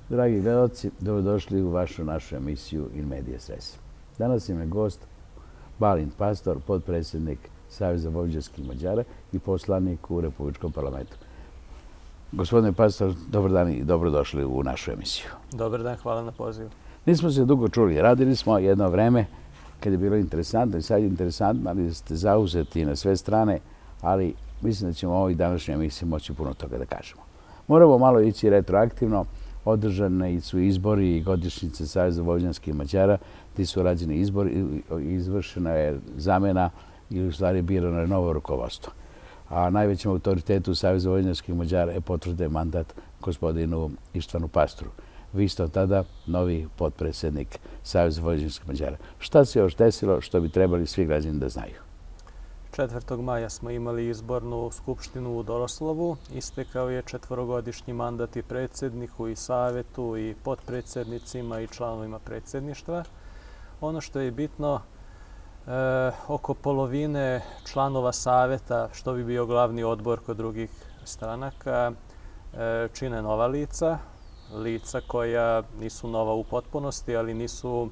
Dragi gledalci, dobrodošli u našu emisiju In Medias Res. Danas im je gost Balint Pastor, potpredsjednik Saveza vojvođanskih Mađara i poslanik u Republičkom parlamentu. Gospodine Pastor, dobar dan i dobrodošli u našu emisiju. Dobar dan, hvala na pozivu. Nismo se dugo čuli, radili smo jedno vreme kad je bilo interesantno i sad je interesantno, ali ste zauzeti na sve strane, ali mislim da ćemo u ovoj današnjoj emisiji moći puno toga da kažemo. Moramo malo ići retroaktivno. Održani su izbori i godišnjice Saveza vojvođanskih Mađara, ti su rađeni izbori, izvršena je zamjena i u stvari birano je novo rukovodstvo. A najvećem autoritetu Saveza vojvođanskih Mađara je potvrđen mandat gospodinu Ištvanu Pastoru. Vi ste od tada novi potpredsjednik Saveza vojvođanskih Mađara. Šta se još desilo što bi trebali svi građani da znaju? 4. maja smo imali izbornu skupštinu u Doroslovu. Istekao je 4-godišnji mandat i predsjedniku i savjetu i potpredsjednicima i članovima predsjedništva. Ono što je bitno, oko polovine članova savjeta, što bi bio glavni odbor kod drugih stranaka, čine nova lica. Lica koja nisu nova u potpunosti, ali nisu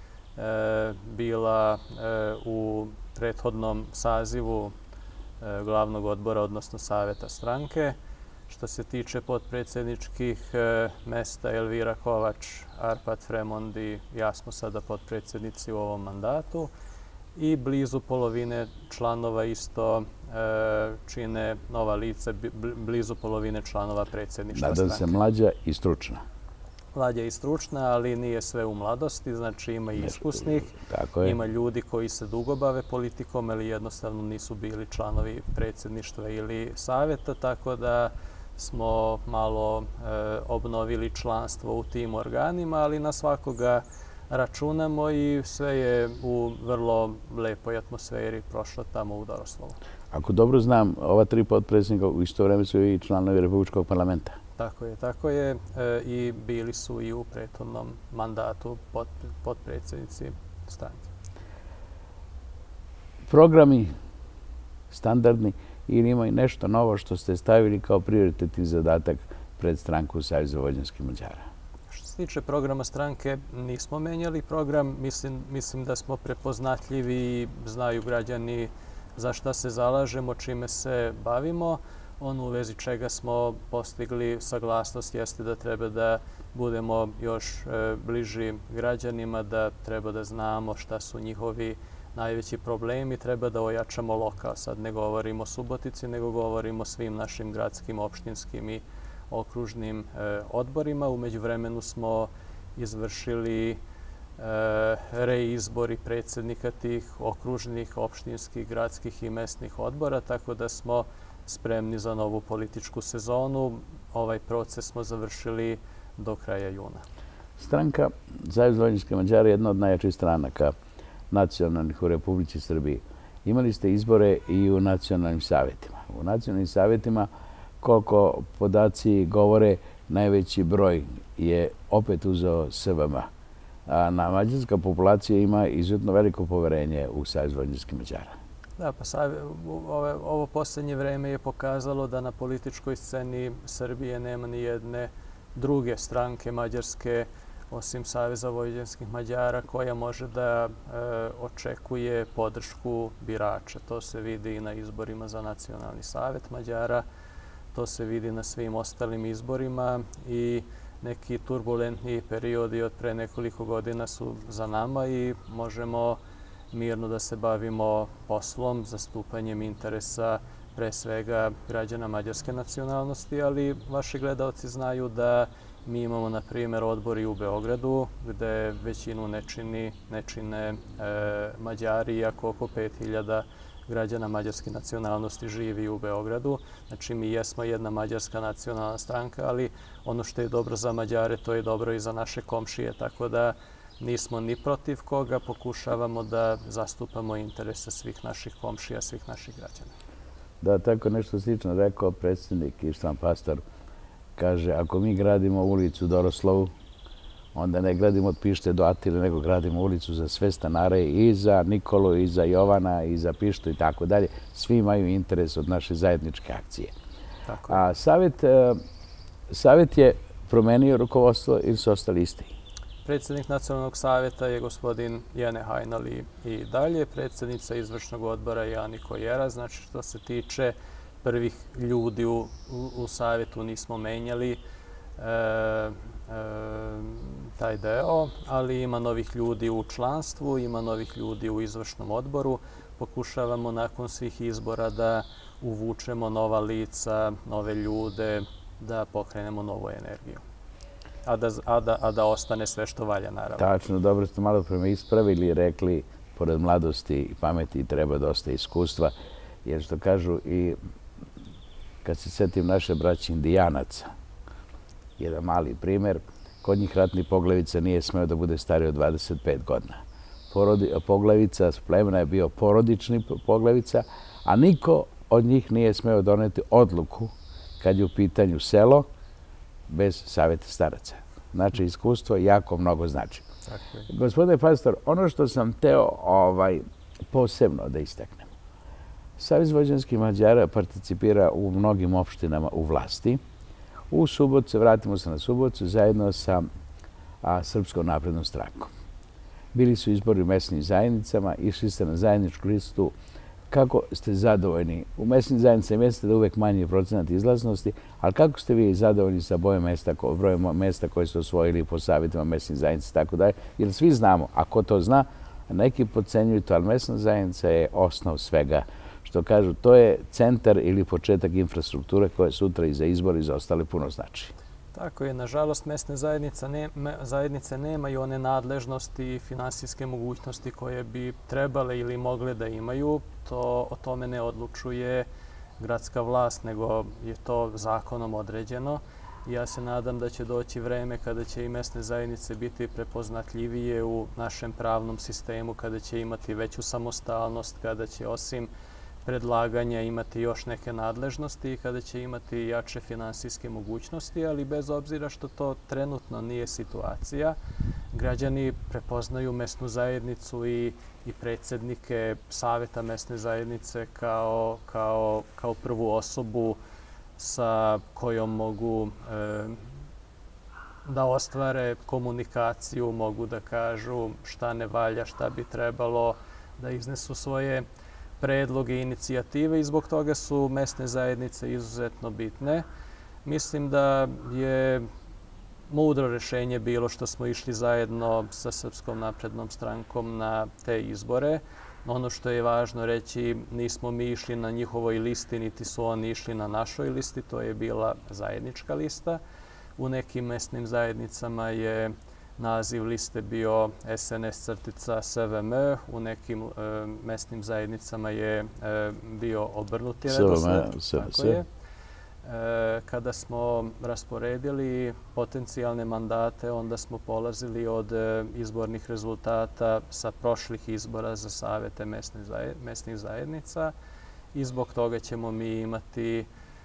bila u prethodnom sazivu glavnog odbora, odnosno savjeta stranke. Što se tiče potpredsjedničkih mesta, Elvira Kovač, Arpad Fremond i ja smo sada potpredsjednici u ovom mandatu. I blizu polovine članova isto čine nova lica, blizu polovine članova predsjedništva stranke. Nadam se mlađa i stručna. Mlađa i stručna, ali nije sve u mladosti, znači ima i iskusnih, ima ljudi koji se dugo bave politikom, ali jednostavno nisu bili članovi predsjedništva ili savjeta, tako da smo malo obnovili članstvo u tim organima, ali na svakoga računamo i sve je u vrlo lepoj atmosferi prošlo tamo u Doroslovu. Ako dobro znam, ova 3 potpredsjednika u isto vreme su i članovi Republičkog parlamenta. Tako je. I bili su i u prethodnom mandatu potpredsjednici stranke. Programi standardni ili ima i nešto novo što ste stavili kao prioritetni zadatak pred stranku Saveza vojvođanskih Mađara? Što se tiče programa stranke, nismo menjali program. Mislim da smo prepoznatljivi i znaju građani za šta se zalažemo, čime se bavimo. Ono u vezi čega smo postigli saglasnost jeste da treba da budemo još bliži građanima, da treba da znamo šta su njihovi najveći problemi, treba da ojačamo lokal. Sad ne govorimo o Subotici, nego govorimo o svim našim gradskim, opštinskim i okružnim odborima. U međuvremenu smo izvršili reizbori predsjednika tih okružnih, opštinskih, gradskih i mesnih odbora, tako da smo spremni za novu političku sezonu. Ovaj proces smo završili do kraja juna. Stranka Saveza vojvođanskih Mađara je jedna od najjačih stranaka nacionalnih u Republici Srbiji. Imali ste izbore i u nacionalnim savjetima. U nacionalnim savjetima, koliko podaci govore, najveći broj je opet uzeo SVM. A mađarska populacija ima izuzetno veliko poverenje u Savez vojvođanskih Mađara. Da, pa ovo posljednje vreme je pokazalo da na političkoj sceni Srbije nema ni jedne druge stranke mađarske osim Saveza vojvođanskih Mađara koja može da očekuje podršku birača. To se vidi i na izborima za Nacionalni savjet Mađara, to se vidi na svim ostalim izborima i neki turbulentni periodi od pre nekoliko godina su za nama i možemo mirno da se bavimo poslom, zastupanjem interesa pre svega građana mađarske nacionalnosti, ali vaši gledalci znaju da mi imamo, na primjer, odbori u Beogradu, gde većinu ne čine Mađari, iako oko 5000 građana mađarske nacionalnosti živi u Beogradu. Znači, mi jesmo jedna mađarska nacionalna stranka, ali ono što je dobro za Mađare, to je dobro i za naše komšije, tako da nismo ni protiv koga, pokušavamo da zastupamo interese svih naših komšija, svih naših građana. Da, tako nešto slično rekao predsjednik Ištvan Pastor. Kaže, ako mi gradimo ulicu Doroslovu, onda ne gradimo od Pište do Atile, nego gradimo ulicu za sve stanare i za Nikolu, i za Jovana, i za Pištu i tako dalje. Svi imaju interes od naše zajedničke akcije. A savjet je promenio rukovodstvo ili su ostali isti? Predsjednik Nacionalnog savjeta je gospodin Jene Hajnali i dalje. Predsjednica izvršnog odbora je Aniko Jera. Znači, što se tiče prvih ljudi u savjetu nismo menjali taj deo, ali ima novih ljudi u članstvu, ima novih ljudi u izvršnom odboru. Pokušavamo nakon svih izbora da uvučemo nova lica, nove ljude, da pokrenemo novu energiju. A da ostane sve što valja, naravno. Tačno, dobro ste malo pre me ispravili i rekli, pored mladosti i pameti treba dosta iskustva, jer što kažu i kad se setim naše braće Indijanaca, jedan mali primer, kod njih ratni poglavica nije smeo da bude stariji od 25 godina. Poglavica plemena je bio porodični poglavica, a niko od njih nije smeo doneti odluku kad je u pitanju selo bez savjeta staraca. Znači, iskustvo jako mnogo znači. Gospodine pastor, ono što sam teo posebno da istaknem. Savez vojvođanskih Mađara participira u mnogim opštinama u vlasti. U Subotici, vratimo se na Suboticu, zajedno sa Srpskom naprednom strankom. Bili su izbori u mesnim zajednicama, išli ste na zajedničku listu. Kako ste zadovoljni? U mesnim zajednicama jeste da uvek manji procenat izlaznosti, ali kako ste vi zadovoljni sa brojem mesta koje ste osvojili po savjetima mesnih zajednica, tako da je? Jer svi znamo, ako to zna, neki podcenjuju to, ali mesna zajednica je osnov svega. Što kažu, to je centar ili početak infrastrukture koje sutra i za izbor i za ostale puno znači. Tako je. Nažalost, mesne zajednice nemaju one nadležnosti i finansijske mogućnosti koje bi trebale ili mogle da imaju. O tome ne odlučuje gradska vlast, nego je to zakonom određeno. Ja se nadam da će doći vreme kada će i mesne zajednice biti prepoznatljivije u našem pravnom sistemu, kada će imati veću samostalnost, kada će osim predlaganja imati još neke nadležnosti i kada će imati jače finansijske mogućnosti, ali bez obzira što to trenutno nije situacija, građani prepoznaju mesnu zajednicu i predsjednike savjeta mesne zajednice kao prvu osobu sa kojom mogu da ostvare komunikaciju, mogu da kažu šta ne valja, šta bi trebalo, da iznesu svoje predloge i inicijative i zbog toga su mesne zajednice izuzetno bitne. Mislim da je mudro rešenje bilo što smo išli zajedno sa Srpskom naprednom strankom na te izbore. Ono što je važno reći, nismo mi išli na njihovoj listi, niti su oni išli na našoj listi, to je bila zajednička lista. U nekim mesnim zajednicama je naziv liste bio SNS-SVM, u nekim mesnim zajednicama je bio obrnuti redosled. Tako je. Kada smo rasporedili potencijalne mandate, onda smo polazili od izbornih rezultata sa prošlih izbora za savjete mesnih zajednica i zbog toga ćemo mi imati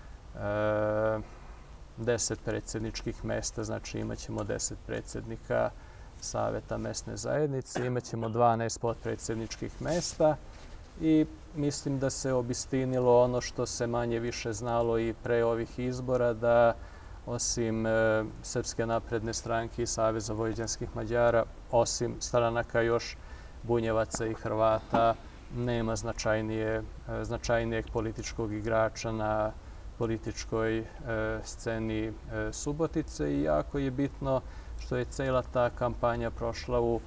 10 predsjedničkih mesta, znači imat ćemo 10 predsjednika savjeta mesne zajednice, imat ćemo 12 potpredsjedničkih mesta i mislim da se obistinilo ono što se manje više znalo i pre ovih izbora, da osim Srpske napredne stranke i Saveza vojvođanskih Mađara, osim stranaka još Bunjevaca i Hrvata, nema značajnijeg političkog igrača na političkoj sceni Subotice i jako je bitno što je cela ta kampanja prošla u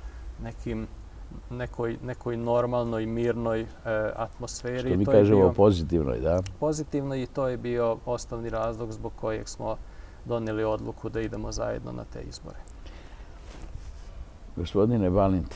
nekoj normalnoj, mirnoj atmosferi. Što mi kažemo pozitivnoj, da? Pozitivno i to je bio osnovni razlog zbog kojeg smo doneli odluku da idemo zajedno na te izbore. Gospodine Balint,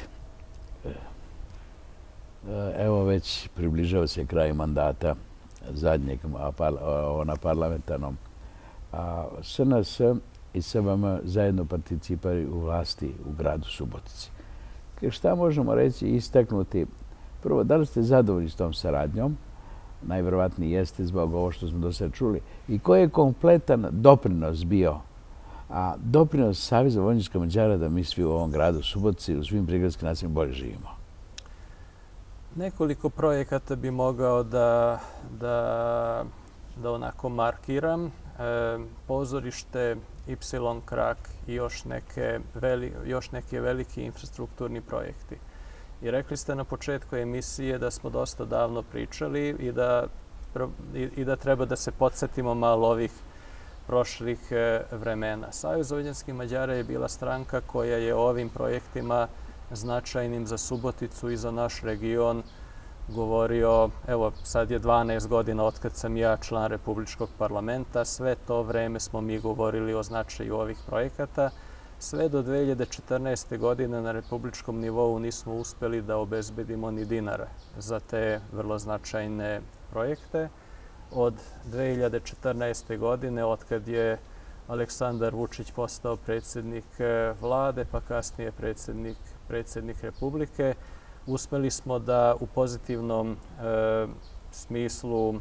evo već približava se kraj mandata zadnjeg na parlamentarnom. SNS i SVM zajedno participiraju u vlasti u gradu Subotici. Šta možemo reći i istaknuti? Prvo, da li ste zadovoljni s tom saradnjom? Najverovatniji jeste zbog ovo što smo do sada čuli. I koji je kompletan doprinos bio? Doprinos Saveza vojvođanskih Mađara da mi svi u ovom gradu Subotici, u svim prigradskim naseljima bolje živimo? Nekoliko projekata bi mogao da onako markiram. Pozorište Y krak i još neki veliki infrastrukturni projekti. I rekli ste na početku emisije da smo dosta davno pričali i da treba da se podsjetimo malo ovih prošlih vremena. Savez vojvođanskih Mađara je bila stranka koja je o ovim projektima značajnim za Suboticu i za naš region govorio, evo sad je 12 godina otkad sam ja član Republičkog parlamenta, sve to vreme smo mi govorili o značaju ovih projekata. Sve do 2014. godine na republičkom nivou nismo uspeli da obezbedimo ni dinara za te vrlo značajne projekte. Od 2014. godine, otkad je Aleksandar Vučić postao predsjednik vlade, pa kasnije predsjednik Republike, uspeli smo da u pozitivnom smislu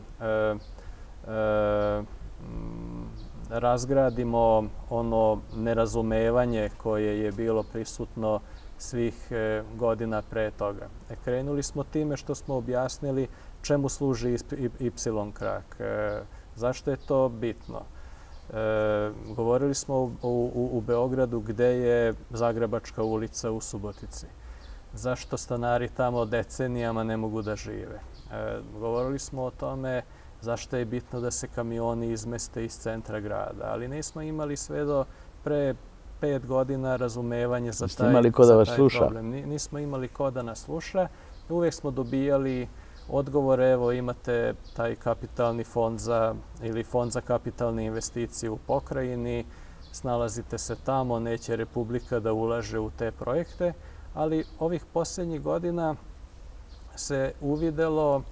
razgradimo ono nerazumevanje koje je bilo prisutno svih godina pre toga. Krenuli smo time što smo objasnili čemu služi Y krak, zašto je to bitno. Govorili smo u Beogradu gde je Zagrebačka ulica u Subotici. Zašto stanari tamo decenijama ne mogu da žive. Govorili smo o tome zašto je bitno da se kamioni izmeste iz centra grada, ali nismo imali sve do pre 5 godina razumevanje za taj problem. Nismo imali ko da nas sluša. Uvijek smo dobijali odgovore, evo imate taj kapitalni fond ili fond za kapitalne investicije u pokrajini, snalazite se tamo, neće Republika da ulaže u te projekte, ali ovih posljednjih godina se uvidelo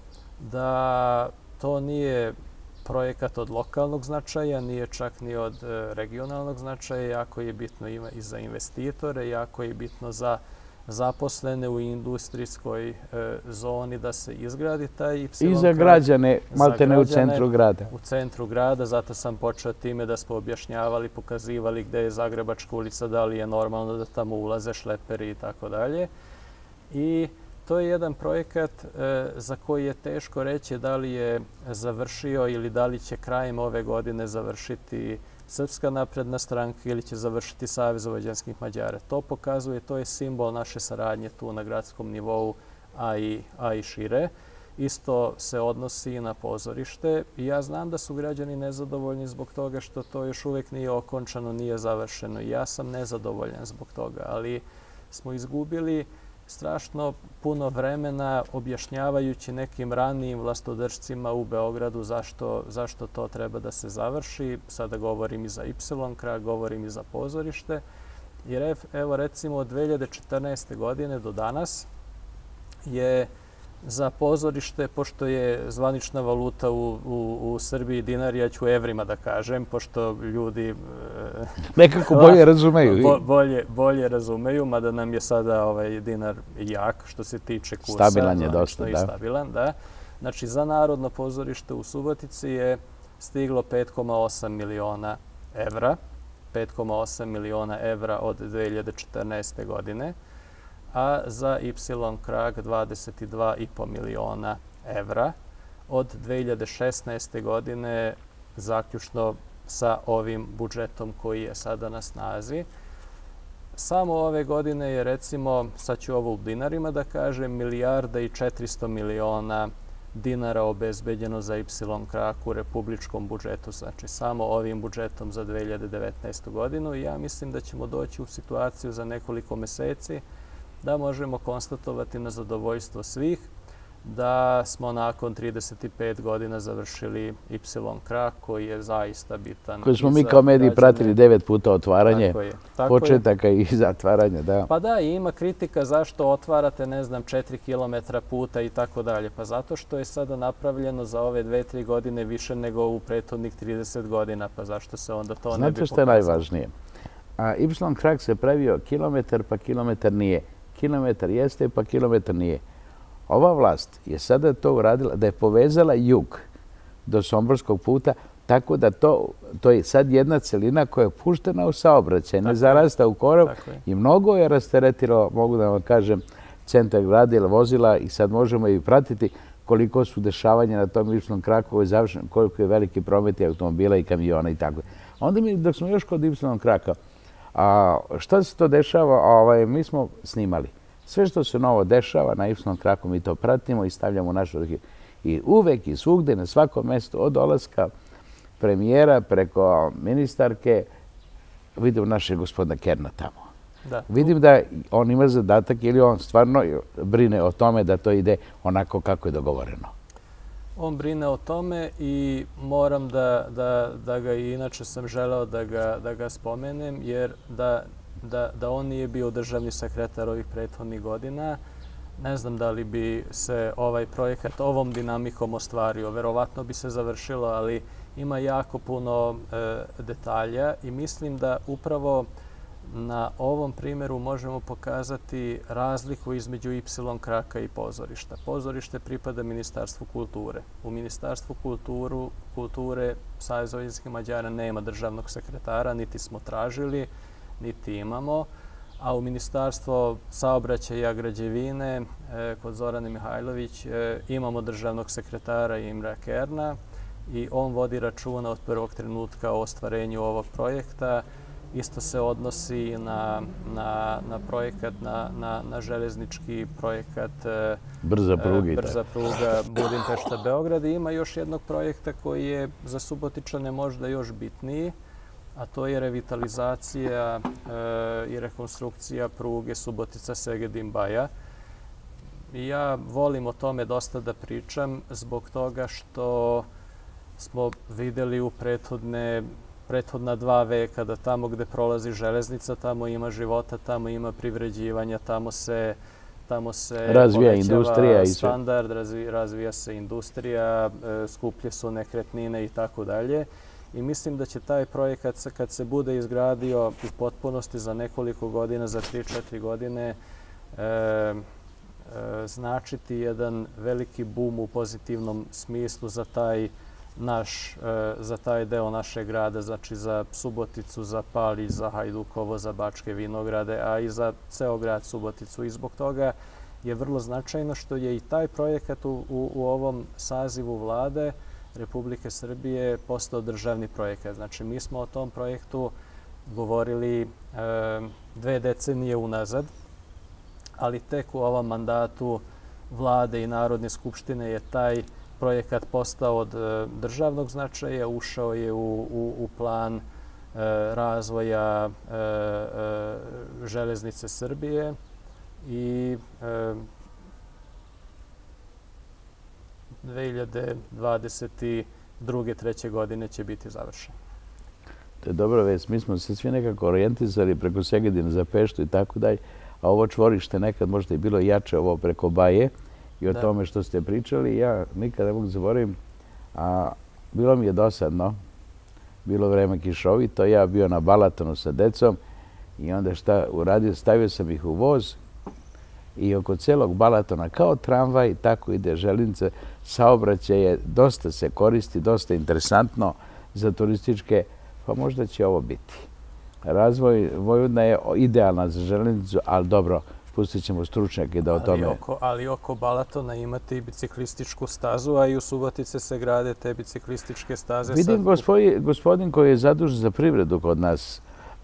da to nije projekat od lokalnog značaja, nije čak ni od regionalnog značaja, jako je bitno i za investitore, jako je bitno za zaposlene u industrijskoj zoni da se izgradi taj Y krak. I za građane, maltene u centru grada. U centru grada, zato sam počeo time da smo objašnjavali, pokazivali gde je Zagrebačka ulica, da li je normalno da tamo ulaze šleperi i tako dalje. I to je jedan projekat za koji je teško reći da li je završio ili da li će krajem ove godine završiti Srpska napredna stranka ili će završiti Savez vojvođanskih Mađara. To pokazuje, to je simbol naše saradnje tu na gradskom nivou, a i šire. Isto se odnosi i na pozorište. I ja znam da su građani nezadovoljni zbog toga što to još uvijek nije okončano, nije završeno. I ja sam nezadovoljan zbog toga, ali smo izgubili strašno puno vremena objašnjavajući nekim ranijim vlastodržcima u Beogradu zašto to treba da se završi. Sada govorim i za Y krak, govorim i za pozorište. Jer evo recimo od 2014. godine do danas je za pozorište, pošto je zvanična valuta u Srbiji dinar, ja ću evrima da kažem, pošto ljudi nekako bolje razumeju. Bolje razumeju, mada nam je sada dinar jak što se tiče kursa. Stabilan je dosta, da. Stabilan, da. Znači, za Narodno pozorište u Subotici je stiglo 5,8 miliona evra. 5,8 miliona evra od 2014. godine. A za Y krak 22,5 miliona evra od 2016. godine zaključno sa ovim budžetom koji je sada na snazi. Samo ove godine je recimo, sad ću ovo u dinarima da kažem, 1,4 milijarda dinara obezbeđeno za Y krak u republičkom budžetu, znači samo ovim budžetom za 2019. godinu. I ja mislim da ćemo doći u situaciju za nekoliko meseci da možemo konstatovati na zadovoljstvo svih da smo nakon 35 godina završili Y krak koji je zaista bitan. Koji smo mi kao mediji pratili 9 puta otvaranje, početaka i zatvaranja. Da. Pa da, i ima kritika zašto otvarate, ne znam, 4 km puta i tako dalje. Pa zato što je sada napravljeno za ove 2-3 godine više nego u prethodnih 30 godina. Pa zašto se onda to ne bi pokazalo? Znate što je najvažnije? Y krak se pravio kilometar, pa kilometar nije. Kilometar jeste, pa kilometar nije. Ova vlast je sada to uradila, da je povezala jug do Somborskog puta, tako da to je sad jedna celina koja je puštena u saobraćaj, ne zarasta u korov i mnogo je rasteretilo, mogu da vam kažem, centar grada ili vozila i sad možemo i pratiti koliko su dešavanja na tom Y kraku, koliko je veliki promet automobila i kamiona i tako. Onda dok smo još kod Y kraka, šta se to dešava? Mi smo snimali. Sve što se novo dešava na Y kraku mi to pratimo i stavljamo u našu arhivu. I uvek i svugde, na svakom mestu, od dolaska premijera preko ministarke, vidim našeg gospodina Kerna tamo. Vidim da on ima zadatak ili on stvarno brine o tome da to ide onako kako je dogovoreno. On brine o tome i moram da ga i inače sam želeo da ga spomenem, jer da on nije bio državni sekretar ovih prethodnih godina, ne znam da li bi se ovaj projekat ovom dinamikom ostvario. Verovatno bi se završilo, ali ima jako puno detalja i mislim da upravo na ovom primjeru možemo pokazati razliku između Y kraka i pozorišta. Pozorište pripada Ministarstvu kulture. U Ministarstvu kulture Saveza vojvođanskih Mađara nema državnog sekretara, niti smo tražili, niti imamo. A u Ministarstvo saobraćaja i građevine kod Zorane Mihajlović imamo državnog sekretara Imra Kerna i on vodi računa od prvog trenutka o ostvarenju ovog projekta. Isto se odnosi na projekat, na železnički projekat Brza pruga Budimpešta-Beograd. I ima još jednog projekta koji je za Subotičane možda još bitniji, a to je revitalizacija i rekonstrukcija pruge Subotica-Segedin-Baja. Ja volim o tome dosta da pričam zbog toga što smo videli u prethodna 2 veka da tamo gde prolazi železnica, tamo ima života, tamo ima privređivanja, tamo se razvija industrija i standard, razvija se industrija, skuplje su nekretnine i tako dalje. I mislim da će taj projekat, kad se bude izgradio u potpunosti za nekoliko godina, za 3-4 godine, značiti jedan veliki bum u pozitivnom smislu za taj deo našeg grada, znači za Suboticu, za Palić, za Hajdukovo, za Bačke Vinograde, a i za ceo grad Suboticu. I zbog toga je vrlo značajno što je i taj projekat u ovom sazivu vlade Republike Srbije postao državni projekat. Znači, mi smo o tom projektu govorili 2 decenije unazad, ali tek u ovom mandatu vlade i Narodne skupštine je taj projekat postao od državnog značaja, ušao je u plan razvoja železnice Srbije i 2022. 3. godine će biti završen. To je dobra vest. Mi smo se svi nekako orijentisali preko Segedina za Peštu i tako dalje, a ovo čvorište nekad možda je bilo jače, ovo preko Baje i o tome što ste pričali. Ja nikad ne mogu zaboravim, a bilo mi je dosadno, bilo vreme kišovito, ja bio na Balatonu sa decom i onda šta uradio, stavio sam ih u voz i oko celog Balatona kao tramvaj, tako ide železnica, saobraćaj dosta se koristi, dosta interesantno za turističke, pa možda će ovo biti. Razvoj Vojvodina je idealna za železnicu, ali dobro, pustit ćemo stručnjake da o tome... Ali oko Balatona imate i biciklističku stazu, a i u Subotice se grade te biciklističke staze. Vidim gospodin koji je zadužen za privredu kod nas.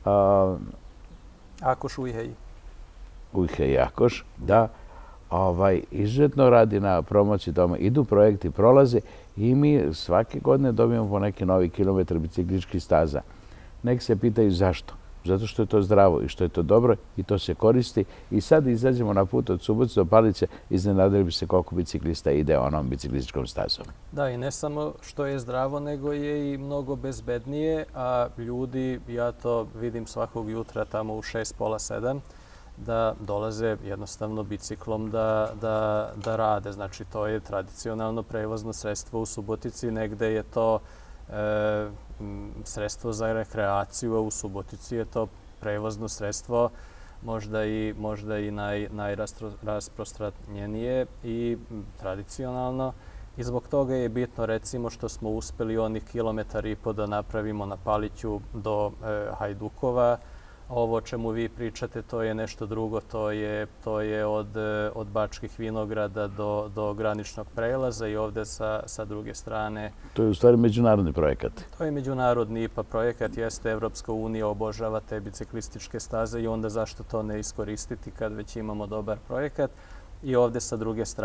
Akoš Ujhej. Ujhej Akoš, da. Izuzetno radi na promociji tome. Idu projekti, prolaze i mi svake godine dobijemo po neki novi kilometar biciklističkih staza. Nek se pitaju zašto. Zato što je to zdravo i što je to dobro i to se koristi. I sad izađemo na put od Subotice do Palića, iznenadili bi se koliko biciklista ide onom biciklističkom stazom. Da, i ne samo što je zdravo, nego je i mnogo bezbednije, a ljudi, ja to vidim svakog jutra tamo u 6, pola 7, da dolaze jednostavno biciklom da rade. Znači, to je tradicionalno prevozno sredstvo u Subotici, negde je to sredstvo za rekreaciju, a u Subotici je to prevozno sredstvo možda i najrasprostranjenije i tradicionalno. I zbog toga je bitno, recimo, što smo uspeli onih 1,5 kilometara da napravimo na Paliću do Hajdukova, Ovo o čemu vi pričate, to je nešto drugo, to je od Bačkih Vinograda do graničnog prelaza i ovde sa druge strane. To je u stvari međunarodni projekat. To je međunarodni IPA projekat, jeste Evropska unija obožava te biciklističke staze i onda zašto to ne iskoristiti kad već imamo dobar projekat. I ovde sa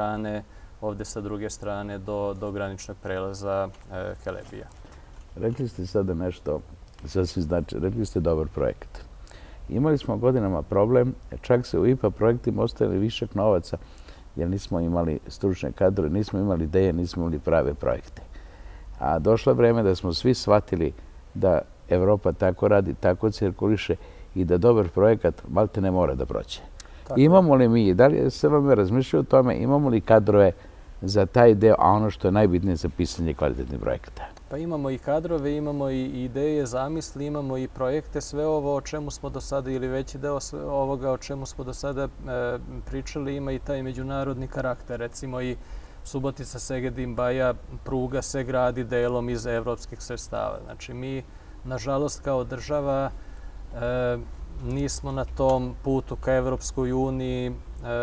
druge strane do graničnog prelaza Kelebija. Rekli ste sada nešto sasvim značajno, rekli ste dobar projekat. Imali smo godinama problem, čak se u IPA projektima ostavili višak novaca, jer nismo imali stručne kadrove, nismo imali ideje, nismo imali prave projekte. A došlo je vreme da smo svi shvatili da Evropa tako radi, tako cirkuliše i da dobar projekat malte ne mora da prođe. Imamo li mi, da li se vam razmišljaju o tome, imamo li kadrove za taj deo, a ono što je najbitnije za pisanje kvalitetnih projekata? Pa imamo i kadrove, imamo i ideje, zamisli, imamo i projekte, sve ovo o čemu smo do sada, ili veći deo ovoga o čemu smo do sada pričali, ima i taj međunarodni karakter. Recimo i Subotica, Segedin, Baja, pruga se gradi delom iz evropskih sredstava. Znači mi, nažalost, kao država nismo na tom putu ka Evropskoj uniji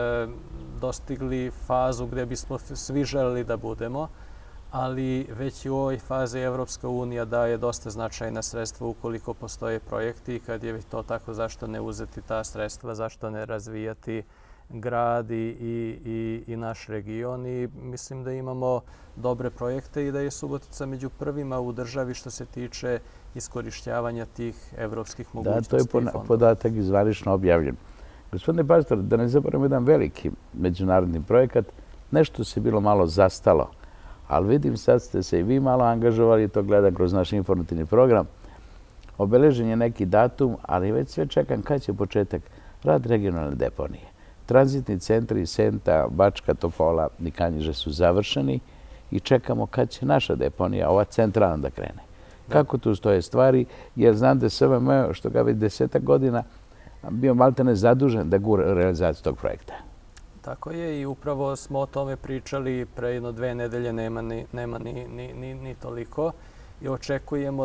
dostigli fazu gde bismo svi želeli da budemo, ali već i u ovoj fazi Evropska unija daje dosta značajna sredstva ukoliko postoje projekti i kad je to tako, zašto ne uzeti ta sredstva, zašto ne razvijati grad i naš region. I mislim da imamo dobre projekte i da je Subotica među prvima u državi što se tiče iskorišćavanja tih evropskih mogućnosti. Da, to je podatak zvanično objavljen. Gospodine Pastor, da ne zaboravimo jedan veliki međunarodni projekat, nešto se bilo malo zastalo, ali vidim sad ste se i vi malo angažovali, to gledam kroz naš informativni program. Obeležen je neki datum, ali već sve čekam kad će početak rad regionalne deponije. Tranzitni centri Senta, Bačka Topola i Kanjiže su završeni i čekamo kad će naša deponija, ova centralna, da krene. Kako tu stoje stvari, jer znam da SVM, što ga već 10 godina, bio maltene zadužen da gura realizaciju tog projekta. Tako je i upravo smo o tome pričali pre jedno 2 nedelje, nema ni toliko i očekujemo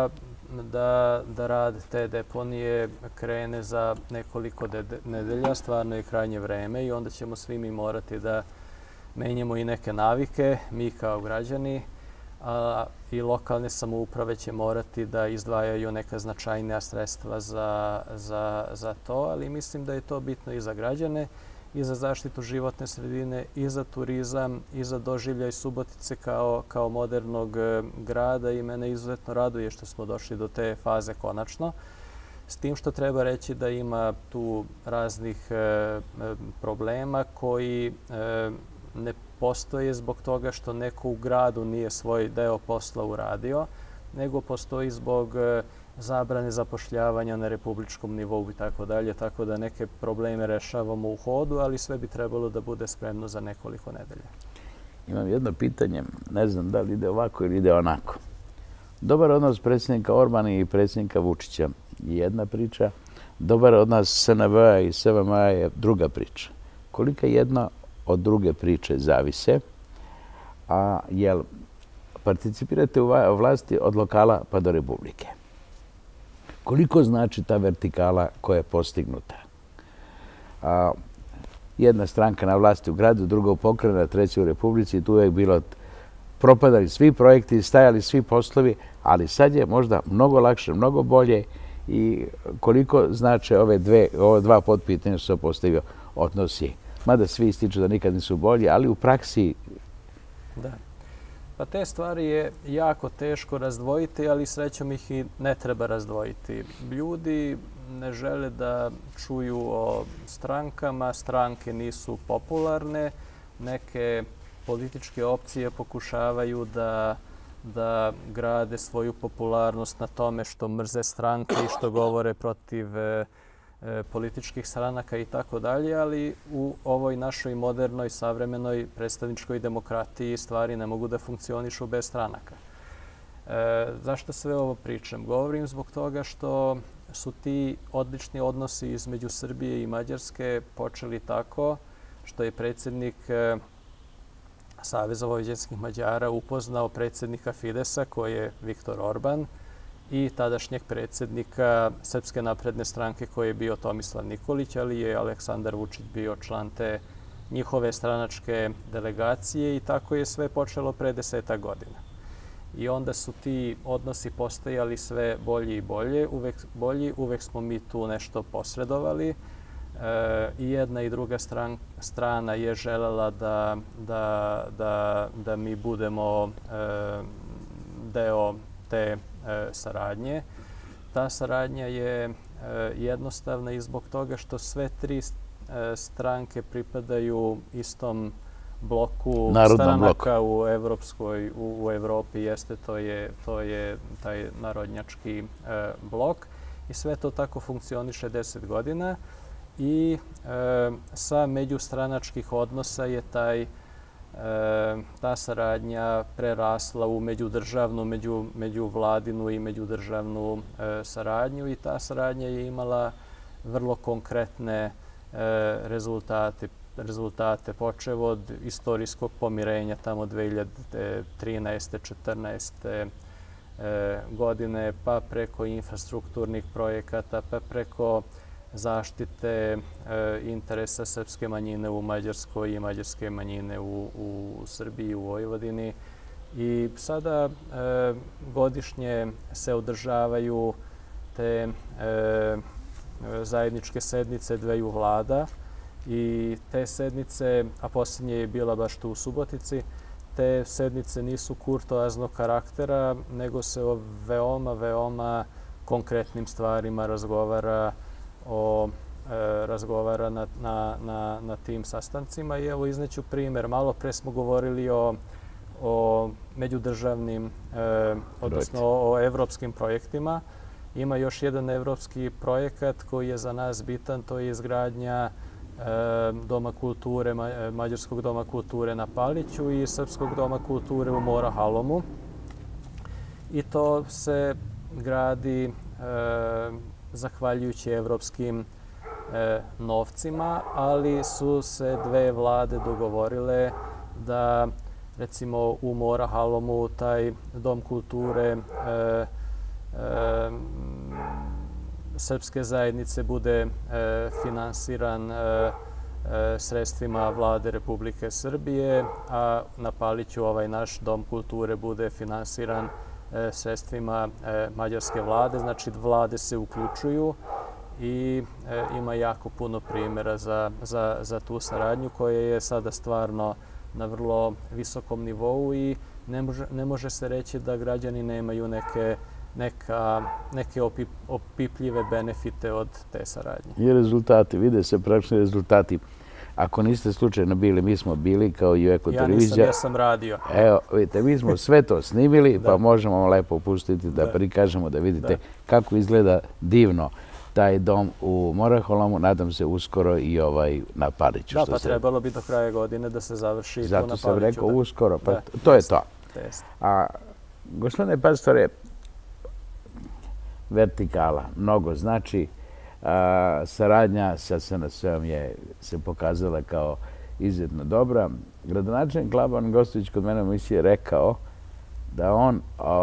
da rad te deponije krene za nekoliko nedelja, stvarno je krajnje vreme i onda ćemo svi mi morati da menjamo i neke navike, mi kao građani, a i lokalne samouprave će morati da izdvajaju neka značajnija sredstva za to, ali mislim da je to bitno i za građane, i za zaštitu životne sredine, i za turizam, i za doživljaj Subotice kao modernog grada i mene izuzetno raduje što smo došli do te faze konačno. S tim što treba reći da ima tu raznih problema koji ne postoje zbog toga što neko u gradu nije svoj deo posla uradio, nego postoji zbog zabrane zapošljavanja na republičkom nivou i tako dalje, tako da neke probleme rešavamo u hodu, ali sve bi trebalo da bude spremno za nekoliko nedelja. Imam jedno pitanje, ne znam da li ide ovako ili ide onako. Dobar odnos predsjednika Orbana i predsjednika Vučića je jedna priča, dobar odnos SNV-a i SVM-a je druga priča. Kolika jedna od druge priče zavise, a jel participirate u vlasti od lokala pa do republike? Koliko znači ta vertikala koja je postignuta? Jedna stranka na vlasti u gradu, druga u pokrajini, treća u republici, tu je bilo propadali svi projekti, stajali svi poslovi, ali sad je možda mnogo lakše, mnogo bolje i koliko znače ove dva podpitanja što sam postavio odnosi. Mada svi ističu da nikad nisu bolji, ali u praksi... Da. Pa te stvari je jako teško razdvojiti, ali srećom ih i ne treba razdvojiti. Ljudi ne žele da čuju o strankama, stranke nisu popularne, neke političke opcije pokušavaju da grade svoju popularnost na tome što mrze stranke i što govore protiv političkih stranaka i tako dalje, ali u ovoj našoj modernoj, savremenoj predstavničkoj demokratiji stvari ne mogu da funkcionišu bez stranaka. Zašto sve ovo pričam? Govorim zbog toga što su ti odlični odnosi između Srbije i Mađarske počeli tako što je predsjednik Saveza vojvođanskih Mađara upoznao predsjednika Fidesa, koji je Viktor Orban, i tadašnjeg predsjednika Srpske napredne stranke koji je bio Tomislav Nikolić, ali je Aleksandar Vučić bio član te njihove stranačke delegacije i tako je sve počelo pre 10 godina. I onda su ti odnosi postajali sve bolji i bolji, uvek smo mi tu nešto posredovali. I jedna i druga strana je želela da mi budemo deo te saradnje. Ta saradnja je jednostavna i zbog toga što sve tri stranke pripadaju istom bloku stranaka u Evropi, to je taj narodnjački blok i sve to tako funkcioniše 10 godina i sa međustranačkih odnosa je ta saradnja prerasla u međudržavnu, međuvladinu i međudržavnu saradnju i ta saradnja je imala vrlo konkretne rezultate, počev od istorijskog pomirenja tamo 2013. 14. godine, pa preko infrastrukturnih projekata, pa preko zaštite interesa srpske manjine u Mađarskoj i mađarske manjine u Srbiji, u Vojvodini. I sada godišnje se održavaju te zajedničke sednice dveju vlada i te sednice, a posljednje je bila baš tu u Subotici, te sednice nisu kurtoaznog karaktera, nego se o veoma konkretnim stvarima razgovara na tim sastancima. I evo izneću primer. Malo pre smo govorili o međudržavnim, odnosno o evropskim projektima. Ima još jedan evropski projekat koji je za nas bitan, to je izgradnja Doma kulture, Mađarskog doma kulture na Paliću i Srpskog doma kulture u Mora-Halomu. I to se gradi zahvaljujući evropskim novcima, ali su se dve vlade dogovorile da recimo u Mora-Halomu taj dom kulture srpske zajednice bude finansiran sredstvima vlade Republike Srbije, a na Paliću ovaj naš dom kulture bude finansiran sredstvima mađarske vlade. Znači, vlade se uključuju i ima jako puno primjera za tu saradnju koja je sada stvarno na vrlo visokom nivou i ne može se reći da građani nemaju neke opipljive benefite od te saradnje. I rezultati, vide se praktični rezultati. Ako niste slučajno bili, mi smo bili kao i Eko televizija. Ja sam radio. Evo, vidite, mi smo sve to snimili, pa možemo vam lepo pustiti da prikažemo, da vidite kako izgleda divno taj dom u Mora-Halomu, nadam se uskoro i na Paliću. Da, pa trebalo bi do kraja godine da se završi to na Paliću. Zato sam rekao uskoro, pa to je to. A, gospodine pastore, vertikala mnogo znači. Saradnja sa SNS-om se pokazala kao izuzetno dobra. Gradonačelnik Laban Gostović kod mene u emisiji je rekao da on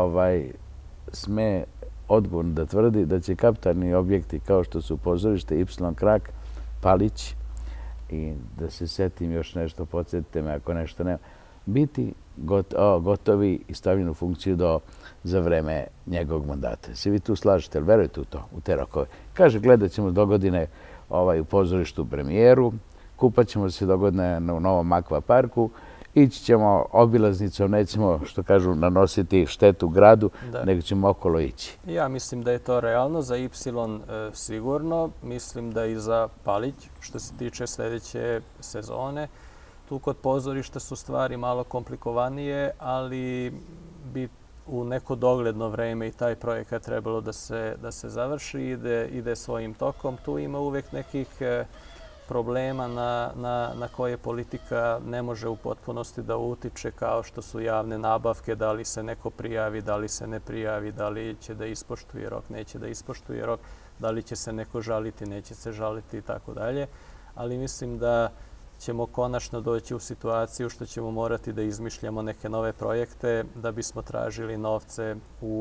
sme odgovorno da tvrdi da će kapitalni objekti kao što su pozorište Y Krak, Palić i da se setim još nešto, podsjetite me ako nešto nema, biti gotovi i stavljeni u funkciju za vreme njegovog mandata. Se vi tu slažete, ali verujete u to, u te rokove? Kaže, gledat ćemo do godine u pozorištu premijeru, kupat ćemo se do godine u Novom Akva parku, ići ćemo obilaznicom, nećemo, što kažu, nanositi štetu gradu, nego ćemo okolo ići. Ja mislim da je to realno, za Y sigurno, mislim da i za Palić, što se tiče sljedeće sezone. Tu kod pozorišta su stvari malo komplikovanije, ali bi u neko dogledno vreme i taj projekat trebalo da se završi, ide svojim tokom. Tu ima uvek nekih problema na koje politika ne može u potpunosti da utiče, kao što su javne nabavke, da li se neko prijavi, da li se ne prijavi, da li će da ispoštuje rok, neće da ispoštuje rok, da li će se neko žaliti, neće se žaliti i tako dalje. Ali mislim da ćemo konačno doći u situaciju što ćemo morati da izmišljamo neke nove projekte da bismo tražili novce u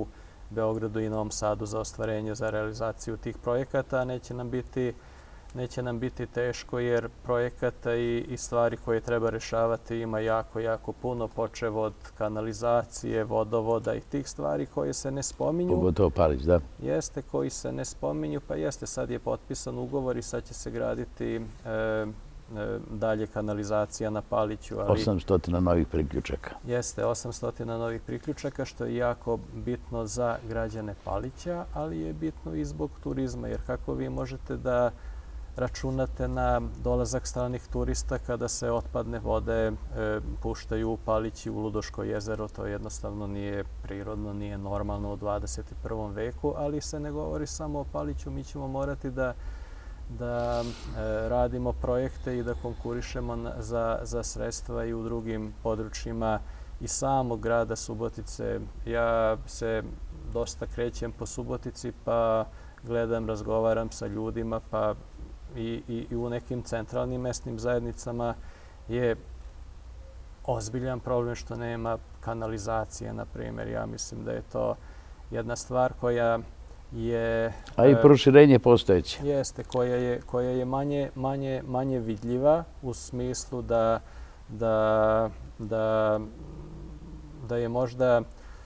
Beogradu i Novom Sadu za ostvarenje, za realizaciju tih projekata. Neće nam biti teško jer projekata i stvari koje treba rešavati ima jako puno, počev od kanalizacije, vodovoda i tih stvari koje se ne spominju. Pogotovo Palić, da. Jeste, koji se ne spominju, pa jeste, sad je potpisan ugovor i sad će se graditi dalje kanalizacija na Paliću. 800 novih priključaka. Jeste, 800 novih priključaka, što je jako bitno za građane Palića, ali je bitno i zbog turizma, jer kako vi možete da računate na dolazak stranih turista kada se otpadne vode puštaju u Palić i u Ludoško jezero. To jednostavno nije prirodno, nije normalno u 21. veku, ali se ne govori samo o Paliću. Mi ćemo morati da radimo projekte i da konkurišemo za sredstva i u drugim područjima i samog grada Subotice. Ja se dosta krećem po Subotici pa gledam, razgovaram sa ljudima, pa i u nekim centralnim mesnim zajednicama je ozbiljan problem što nema kanalizacije, na primjer. Ja mislim da je to jedna stvar koja je... A i proširenje postojeće. Jeste, koja je manje vidljiva u smislu da je možda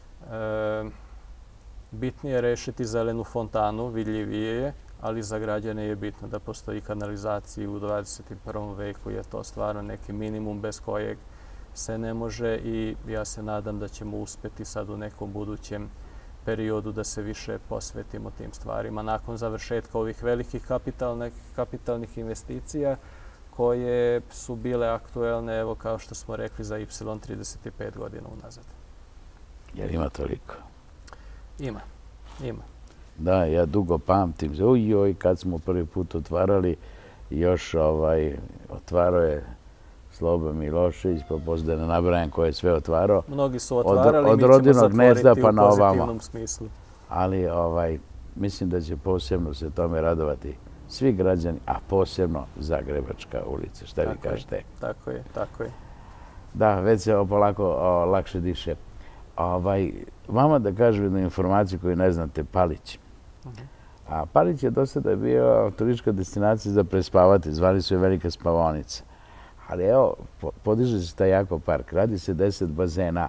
bitnije rešiti zelenu fontanu, vidljivije je, ali za građane je bitno da postoji kanalizacija u 21. veku. Je to stvarno neki minimum bez kojeg se ne može i ja se nadam da ćemo uspeti sad u nekom budućem periodu da se više posvetimo tim stvarima. Nakon završetka ovih velikih kapitalnih investicija koje su bile aktuelne, evo kao što smo rekli, za Y 35 godina unazad. Jer ima toliko? Ima. Da, ja dugo pamtim. Kad smo prvi put otvarali, još otvarao je Sloba Milošević, pa posle da ne nabrajam ko je sve otvarao. Mnogi su otvarali, od rodinog gnezda pa na ovamo. Pozitivnom smislu. Ali mislim da će posebno se tome radovati svi građani, a posebno Zagrebačka ulica. Šta vi kažete? Tako je. Da, već se polako lakše diše. Vama da kažem jednu informaciju koju ne znate, Palić. A Palić je do sada bio turistička destinacija za prespavati, zvali su je Velika spavaonica. Ali evo, podiže se taj jako park, radi se 10 bazena.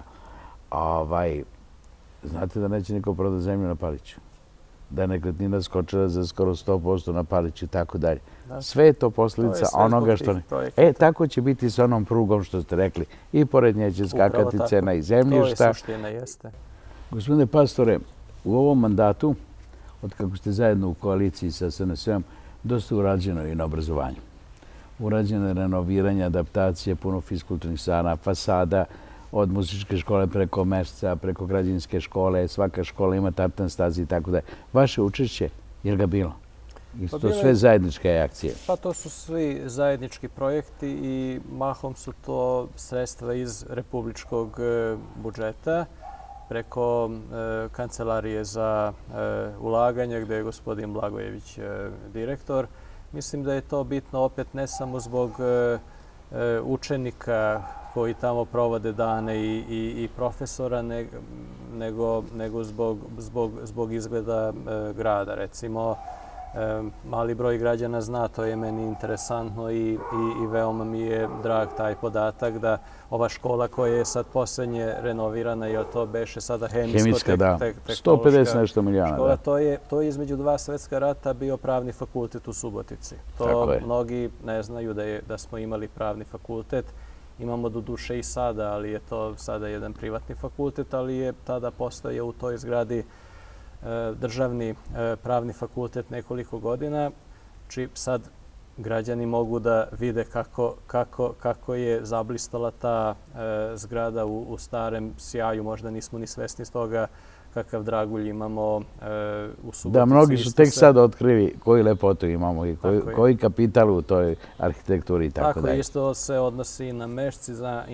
Znate da neće niko prodati zemlju na Paliću? Da je nekretnina skočila za skoro 100% na Paliću i tako dalje. Sve je to posljedica onoga što... tako će biti s onom prugom što ste rekli. I pored nje će skakati cena i zemljišta. To je suština, jeste. Gospodine Pastore, u ovom mandatu, od kako ste zajedno u koaliciji sa SNS-om, dosta urađeno i na obrazovanju. Urađeno je renoviranje, adaptacije, puno fiskulturnih sala, fasada, od muzičke škole preko Mešca, preko građevinske škole, svaka škola ima tartan staze i tako da. Vaše učešće, je li ga bilo? To su sve zajedničke akcije? Pa to su svi zajednički projekti i mahom su to sredstva iz republičkog budžeta preko Kancelarije za ulaganje gdje je gospodin Blagojević direktor. Mislim da je to bitno opet ne samo zbog učenika koji tamo provode dane i profesora, nego zbog izgleda grada. Recimo, mali broj građana zna, to je meni interesantno i veoma mi je drag taj podatak da ova škola koja je sad posljednje renovirana, jer to beše sada hemijsko-tehnološka 150 nešto milijana. Škola, to je između dva svetska rata bio pravni fakultet u Subotici. To mnogi ne znaju da smo imali pravni fakultet. Imamo do duše i sada, ali je to sada jedan privatni fakultet, ali je tada postoje u toj zgradi državni pravni fakultet nekoliko godina, či sad građani mogu da vide kako je zablistala ta zgrada u starem sjaju. Možda nismo ni svesni s toga kakav dragulj imamo u Subotici. Da, mnogi su tek sad otkrili koju lepotu imamo i koji kapital u toj arhitekturi i tako dalje. Tako isto se odnosi i na Mešci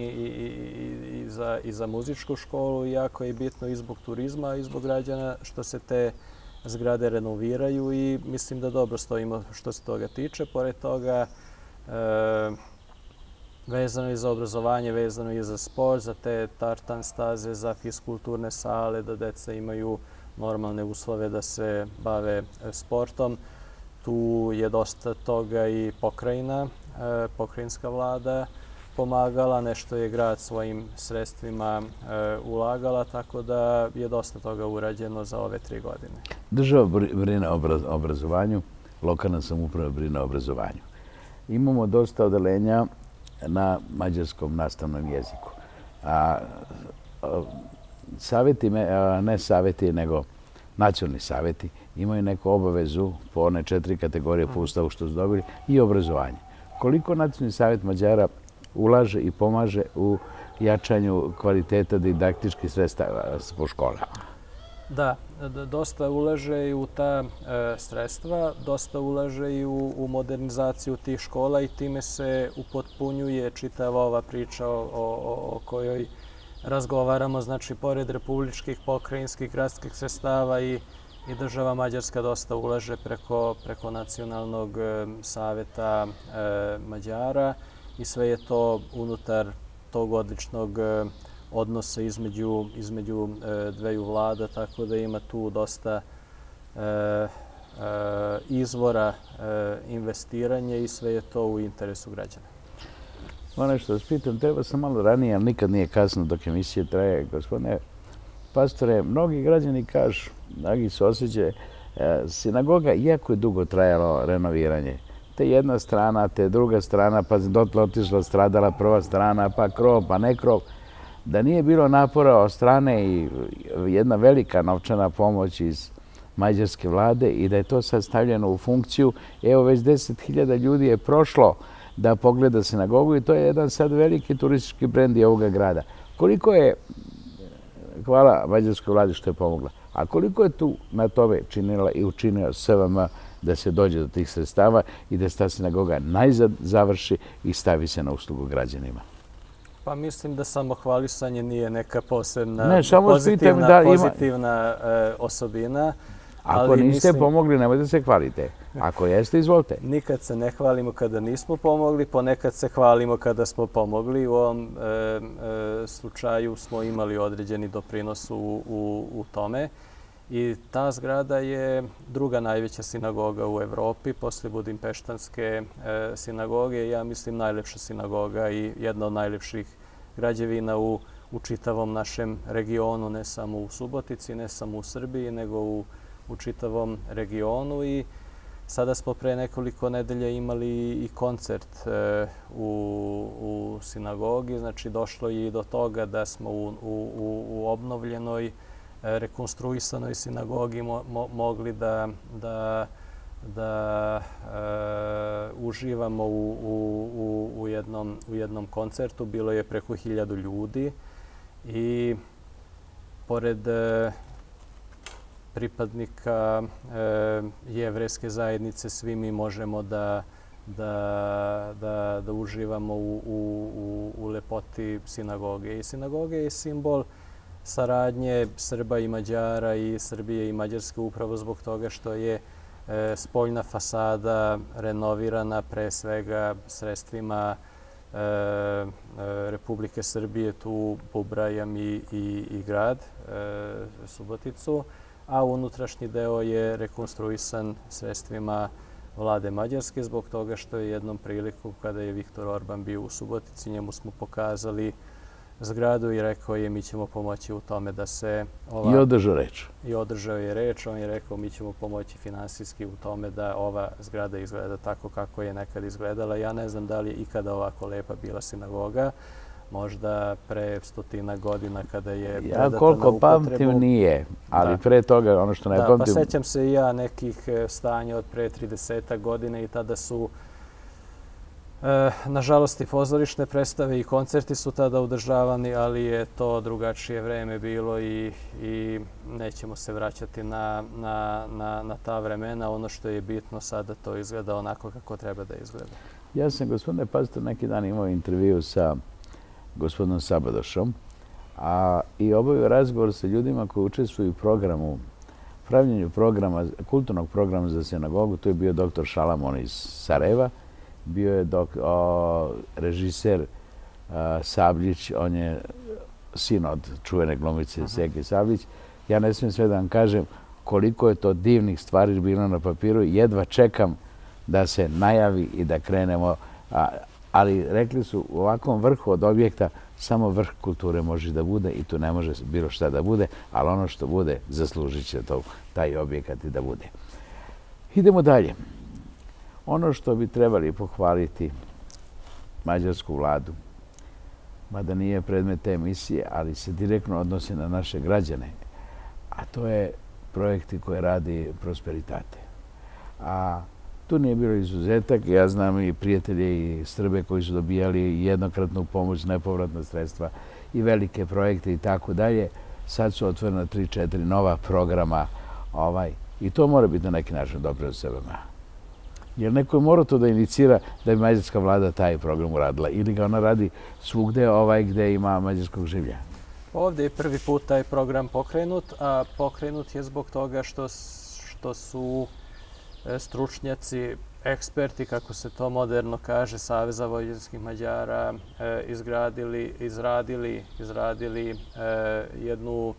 i za muzičku školu, jako je bitno i zbog turizma i zbog građana što se te zgrade renoviraju i mislim da dobro stojimo što se toga tiče. Pored toga, vezano je za obrazovanje, vezano je za sport, za te tartan staze, za fiskulturne sale, da deca imaju normalne uslove da se bave sportom. Tu je dosta toga i pokrajinska vlada pomagala, nešto je grad svojim sredstvima ulagala, tako da je dosta toga urađeno za ove 3 godine. Država brine o obrazovanju, lokalna samouprava brine o obrazovanju. Imamo dosta odeljenja na mađarskom nastavnom jeziku. Savjeti, ne savjeti, nego nacionalni savjeti imaju neku obavezu po one 4 kategorije po Ustavu što su dobili i obrazovanje. Koliko Nacionalni savjet Mađara ulaže i pomaže u jačanju kvaliteta didaktičkih sredstava po školama? Da, dosta ulaže i u ta sredstva, dosta ulaže i u modernizaciju tih škola i time se upotpunjuje čitava ova priča o kojoj razgovaramo. Znači, pored republičkih, pokrajinskih, gradskih sredstava i država Mađarska dosta ulaže preko Nacionalnog savjeta Mađara i sve je to unutar tog odličnog odnosa između dveju vlada, tako da ima tu dosta izvora investiranja i sve je to u interesu građana. Ono što vas pitam, treba sam malo ranije, ali nikad nije kasno dok emisije traje. Gospodine pastore, mnogi građani kažu, mnogi se osjećaju, sinagoga, iako je dugo trajalo renoviranje, te jedna strana, te druga strana, pa dotle otišla, stradala prva strana, pa krov, pa ne krov, da nije bilo napora od strane i jedna velika novčana pomoć iz mađarske vlade i da je to sad stavljeno u funkciju. Evo, već 10.000 ljudi je prošlo da pogleda sinagogu i to je jedan sad veliki turistički brend i ovoga grada. Koliko je, hvala mađarskoj vladi što je pomogla, a koliko je tu na tome činila i učinila SVM da se dođe do tih sredstava i da se ta sinagoga najzad završi i stavi se na uslugu građanima? Pa mislim da samo hvalisanje nije neka posebna pozitivna osobina. Ako niste pomogli, nemojte se hvalite. Ako jeste, izvolite. Nikad se ne hvalimo kada nismo pomogli, ponekad se hvalimo kada smo pomogli. U ovom slučaju smo imali određeni doprinos u tome. I ta zgrada je druga najveća sinagoga u Evropi, posle Budimpeštanske sinagoge. Ja mislim najlepša sinagoga i jedna od najlepših građevina u čitavom našem regionu, ne samo u Subotici, ne samo u Srbiji, nego u čitavom regionu. I sada smo pre nekoliko nedelja imali i koncert u sinagogi. Znači, došlo je i do toga da smo u obnovljenoj, rekonstruisanoj sinagogi mogli da uživamo u jednom koncertu. Bilo je preko 1000 ljudi i pored pripadnika jevrejske zajednice svi mi možemo da uživamo u lepoti sinagoge. I sinagoga je simbol saradnje Srba i Mađara i Srbije i Mađarske upravo zbog toga što je spoljna fasada renovirana pre svega sredstvima Republike Srbije, tu pobrajam i grad Suboticu, a unutrašnji deo je rekonstruisan sredstvima vlade Mađarske zbog toga što je jednom priliku kada je Viktor Orban bio u Subotici, njemu smo pokazali zgradu i rekao je mi ćemo pomoći u tome da se... I održao reč. I održao je reč. On je rekao mi ćemo pomoći finansijski u tome da ova zgrada izgleda tako kako je nekad izgledala. Ja ne znam da li je ikada ovako lepa bila sinagoga. Možda pre 100 godina kada je predata na upotrebu. Ja koliko pamtim nije, ali pre toga ono što ne pamtim... Da, pa sećam se i ja nekih stanja od pre 30 godina i tada su nažalost i pozorišne predstave i koncerti su tada održavani, ali je to drugačije vreme bilo i nećemo se vraćati na ta vremena. Ono što je bitno sada to izgleda onako kako treba da izgleda. Ja sam, gospodine pastor, neki dan imao intervju sa gospodinom Sabadošom i obavio razgovor sa ljudima koji učestvuju u programu, pravljenju programa, kulturnog programa za sinagogu. Tu je bio doktor Šalamon iz Sarajeva, bio je režiser Sabljić, on je sin od čuvene glumice Seke Sabljić. Ja ne smijem sve da vam kažem koliko je to divnih stvari bilo na papiru. Jedva čekam da se najavi i da krenemo. Ali rekli su u ovakvom vrhu od objekta samo vrh kulture može da bude i tu ne može bilo šta da bude, ali ono što bude zaslužit će taj objekat i da bude. Idemo dalje. Ono što bi trebali pohvaliti mađarsku vladu, mada nije predmet te emisije, ali se direktno odnosi na naše građane, a to je projekti koje radi Prosperitate. A tu nije bilo izuzetak. Ja znam i prijatelje i Srbe koji su dobijali jednokratnu pomoć, nepovratna sredstva i velike projekte i tako dalje. Sad su otvorena 3-4 nova programa i to mora biti na neki način doprinos Srbima. Jer neko je morao to da inicira da bi mađarska vlada taj program uradila ili ga ona radi svugde gde ima mađarskog življa. Ovdje je prvi put taj program pokrenut, a pokrenut je zbog toga što su stručnjaci, eksperti, kako se to moderno kaže, Saveza vojvođanskih Mađara, izradili jednu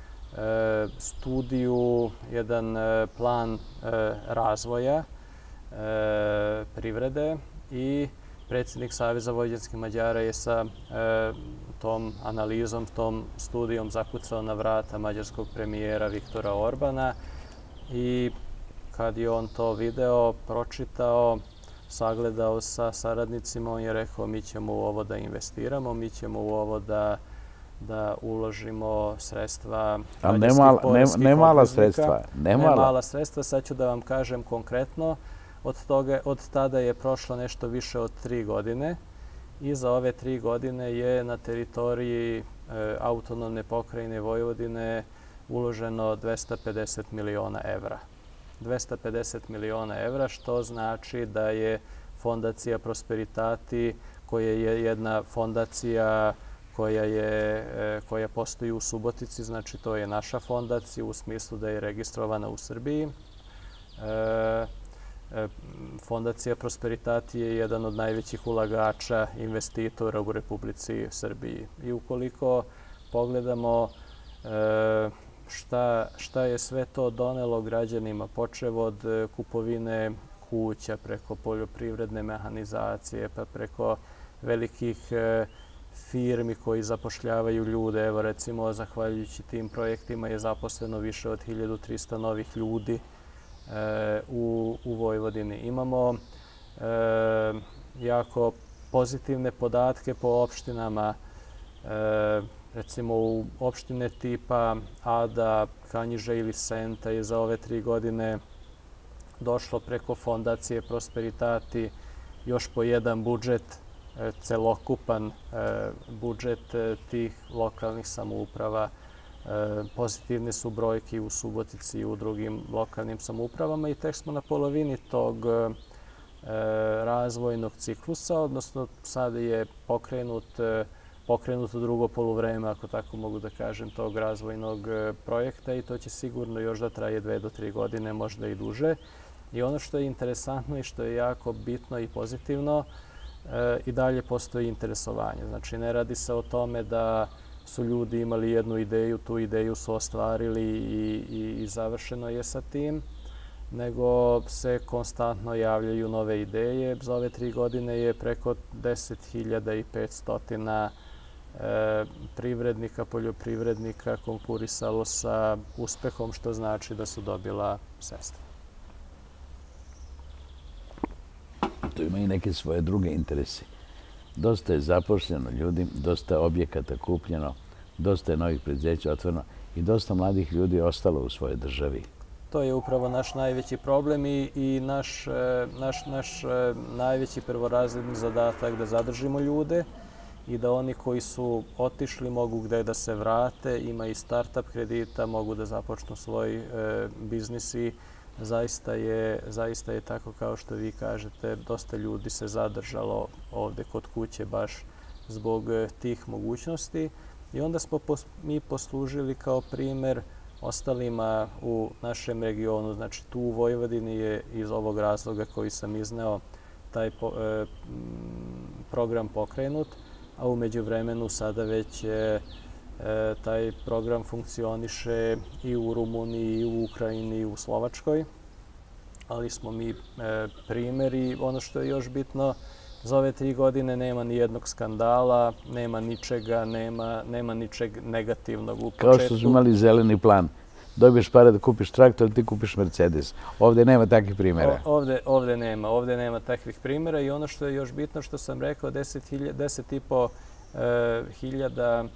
studiju, jedan plan razvoja privrede i predsjednik Saveza vojvođanskih Mađara je sa tom analizom, tom studijom zakucao na vrata mađarskog premijera Viktora Orbana i kad je on to video, pročitao, sagledao sa saradnicima, on je rekao mi ćemo u ovo da investiramo, mi ćemo u ovo da uložimo sredstva mađarskih poreskih obveznika. Ne mala sredstva. Ne mala sredstva, sad ću da vam kažem konkretno. Od tada je prošlo nešto više od 3 godine i za ove 3 godine je na teritoriji autonomne pokrajine Vojvodine uloženo 250 miliona evra. 250 miliona evra, što znači da je Fondacija Prosperitati, koja je jedna fondacija koja postoji u Subotici, znači to je naša fondacija u smislu da je registrovana u Srbiji. Fondacija Prosperitati je jedan od najvećih ulagača, investitora u Republici Srbiji. I ukoliko pogledamo šta je sve to donelo građanima, počev od kupovine kuća, preko poljoprivredne mehanizacije, pa preko velikih firmi koji zapošljavaju ljude. Evo recimo, zahvaljujući tim projektima je zaposleno više od 1300 novih ljudi u Vojvodini. Imamo jako pozitivne podatke po opštinama. Recimo u opštine tipa Ada, Kanjiža ili Senta je za ove 3 godine došlo preko Fondacije Prosperitati još po jedan budžet, celokupan budžet tih lokalnih samouprava. Pozitivne su brojke u Subotici i u drugim lokalnim samoupravama i tek smo na polovini tog razvojnog ciklusa, odnosno sada je pokrenuto drugo poluvreme, ako tako mogu da kažem, tog razvojnog projekta i to će sigurno još da traje 2 do 3 godine, možda i duže. I ono što je interesantno i što je jako bitno i pozitivno, i dalje postoji interesovanje. Znači, ne radi se o tome da su ljudi imali jednu ideju, tu ideju su ostvarili i završeno je sa tim, nego se konstantno javljaju nove ideje. Za ove 3 godine je preko 10.500 privrednika, poljoprivrednika konkurisalo sa uspehom, što znači da su dobila sredstva. To ima i neke svoje druge interese. Dosta je zaposleno ljudi, dosta je objekata kupljeno, dosta je novih preduzeća otvoreno i dosta mladih ljudi je ostalo u svojoj državi. To je upravo naš najveći problem i naš najveći prvorazredni zadatak da zadržimo ljude i da oni koji su otišli mogu gde da se vrate, ima i start-up kredita, mogu da započnu svoj biznis i zaista je tako kao što vi kažete, dosta ljudi se zadržalo ovde kod kuće baš zbog tih mogućnosti i onda smo mi poslužili kao primer ostalima u našem regionu. Znači tu u Vojvodini je iz ovog razloga koji sam izneo taj program pokrenut, a u međuvremenu sada već Taj program funkcioniše i u Rumuniji, i u Ukrajini, i u Slovačkoj, ali smo mi primjeri. Ono što je još bitno, za ove 3 godine nema ni jednog skandala, nema ničega, nema ničeg negativnog u početku. Kao što su imali zeleni plan. Dobiješ pare da kupiš traktor, ti kupiš Mercedes. Ovdje nema takvih primjera. Ovdje nema takvih primjera i ono što je još bitno, što sam rekao, 10,5 hiljada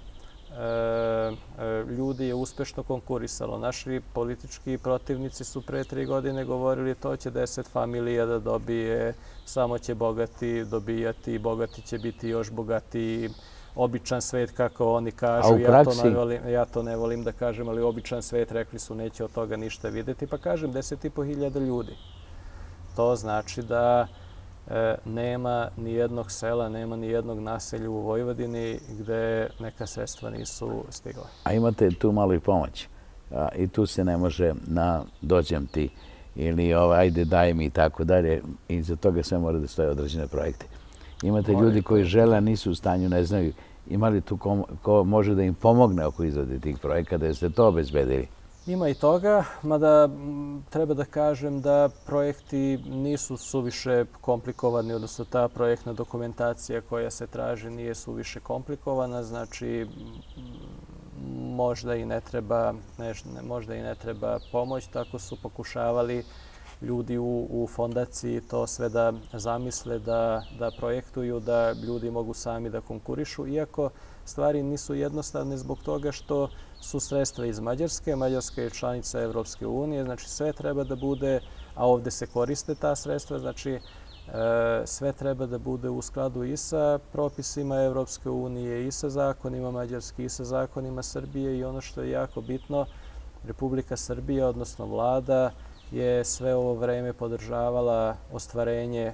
ljudi je uspešno konkurisalo. Naši politički protivnici su pre 3 godine govorili to će 10 familija da dobije, samo će bogati dobijati, bogati će biti još bogatiji. Običan svet, kako oni kažu, ja to ne volim da kažem, ali običan svet, rekli su, neće od toga ništa vidjeti. Pa kažem, 10,5 hiljada ljudi. To znači da nema ni jednog sela, nema ni jednog naselja u Vojvodini gde neka sredstva nisu stigla. A imate tu malo i pomoć. I tu se ne može na dođem ti ili ajde daj mi i tako dalje. I za toga sve mora da stoje određene projekte. Imate ljudi koji žele, a nisu u stanju, ne znaju. Ima li tu ko može da im pomogne oko izrade tih projekata, da ste to obezbedili? Ima i toga, mada treba da kažem da projekti nisu suviše komplikovani, odnosno ta projektna dokumentacija koja se traži nije suviše komplikovana, znači možda i ne treba pomoć. Tako su pokušavali ljudi u fondaciji to sve da zamisle, da projektuju, da ljudi mogu sami da konkurišu, iako stvari nisu jednostavne zbog toga što su sredstva iz Mađarske. Mađarska je članica Evropske unije, znači sve treba da bude, a ovdje se koriste ta sredstva, znači sve treba da bude u skladu i sa propisima Evropske unije, i sa zakonima Mađarske, i sa zakonima Srbije. I ono što je jako bitno, Republika Srbija, odnosno vlada, je sve ovo vreme podržavala ostvarenje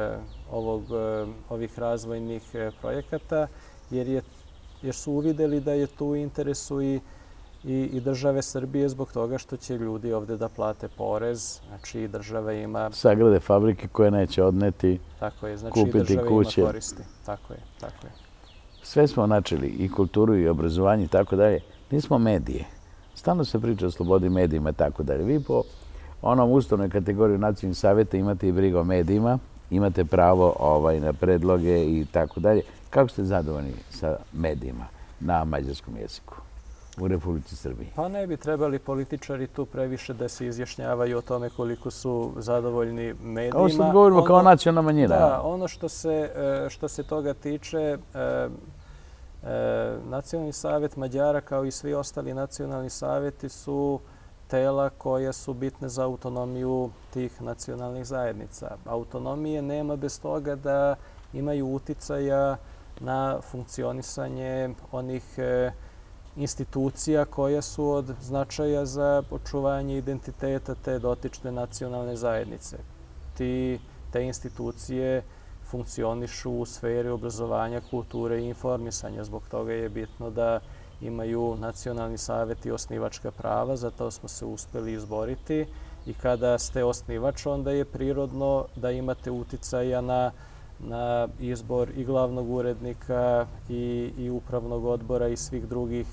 ovih razvojnih projekata, jer su uvideli da je tu u interesu i države Srbije zbog toga što će ljudi ovdje da plate porez. Znači, država ima... Sagrade fabrike koje neće odneti, kupiti kuće. Koristi. Tako je. Sve smo načeli, i kulturu, i obrazovanje, i tako dalje. Nismo medije. Stalno se priča o slobodi medijima, i tako dalje. Vi po onom ustavnoj kategoriji nacionalnih savjeta imate i brigu o medijima, imate pravo na predloge i tako dalje. Kako ste zadovoljni sa medijima na mađarskom jeziku u Republici Srbiji? Pa ne bi trebali političari tu previše da se izjašnjavaju o tome koliko su zadovoljni medijima. Kao što govorimo kao nacionalna manjina. Da, ono što se toga tiče, Nacionalni savjet Mađara kao i svi ostali nacionalni savjeti su tela koja su bitne za autonomiju tih nacionalnih zajednica. Autonomije nema bez toga da imaju uticaja na funkcionisanje onih institucija koje su od značaja za očuvanje identiteta te dotične nacionalne zajednice. Te institucije funkcionišu u sferi obrazovanja, kulture i informisanja. Zbog toga je bitno da imaju nacionalni savjet i osnivačka prava, zato smo se uspeli izboriti. I kada ste osnivač, onda je prirodno da imate uticaja na izbor i glavnog urednika i upravnog odbora i svih drugih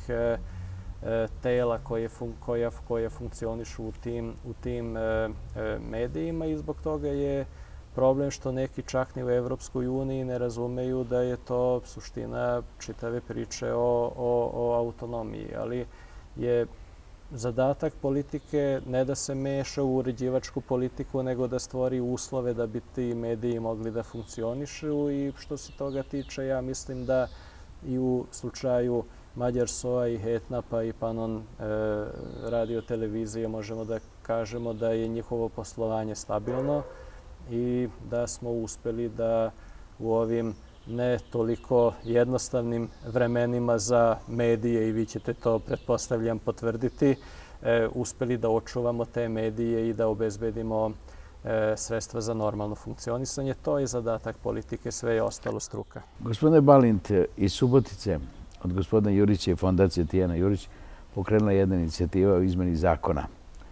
tela koja funkcionišu u tim medijima. I zbog toga je problem što neki čak ni u Evropskoj uniji ne razumeju da je to suština čitave priče o autonomiji. Ali je zadatak politike ne da se meša u uređivačku politiku, nego da stvori uslove da bi ti mediji mogli da funkcionišu. I što se toga tiče, ja mislim da i u slučaju Mađar SOA i Hetna pa i Panon radio televizije možemo da kažemo da je njihovo poslovanje stabilno i da smo uspeli da u ovim ne toliko jednostavnim vremenima za medije, i vi ćete to, pretpostavljam, potvrditi, uspeli da očuvamo te medije i da obezbedimo sredstva za normalno funkcionisanje. To je zadatak politike, sve je ostalo struka. Gospodine Balint, iz Subotice, od gospodina Jurića i fondacije Tijana Jurić, pokrenula jedna inicijativa o izmeni zakona.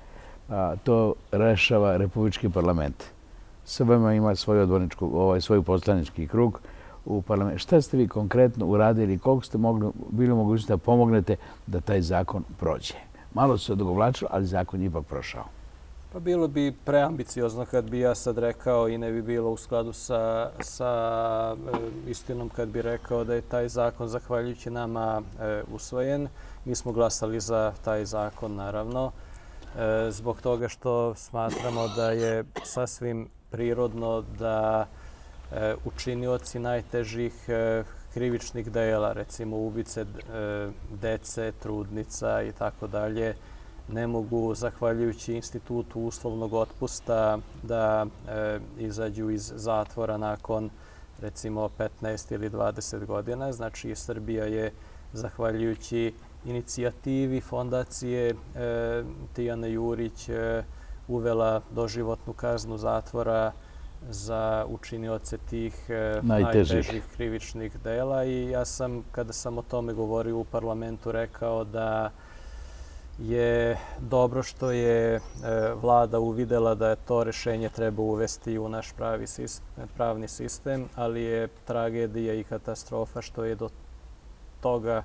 To rešava Republički parlament. Srbima ima svoj poslanički krug. u parlamentu. Šta ste vi konkretno uradili, koliko ste bili mogućnosti da pomognete da taj zakon prođe? Malo se odugovlačilo, ali zakon je ipak prošao. Pa bilo bi preambiciozno kad bi ja sad rekao i ne bi bilo u skladu sa istinom kad bi rekao da je taj zakon zahvaljujući nama usvojen. Mi smo glasali za taj zakon, naravno, zbog toga što smatramo da je sasvim prirodno da učinioci najtežih krivičnih dela, recimo ubice dece, trudnica i tako dalje, ne mogu, zahvaljujući institutu uslovnog otpusta, da izađu iz zatvora nakon, recimo, 15 ili 20 godina. Znači, Srbija je, zahvaljujući inicijativi fondacije Tijane Jurić, uvela doživotnu kaznu zatvora za učinioce tih najtežih krivičnih dela. I ja sam, kada sam o tome govorio u parlamentu, rekao da je dobro što je vlada uvidela da je to rešenje treba uvesti u naš pravni sistem, ali je tragedija i katastrofa što je do toga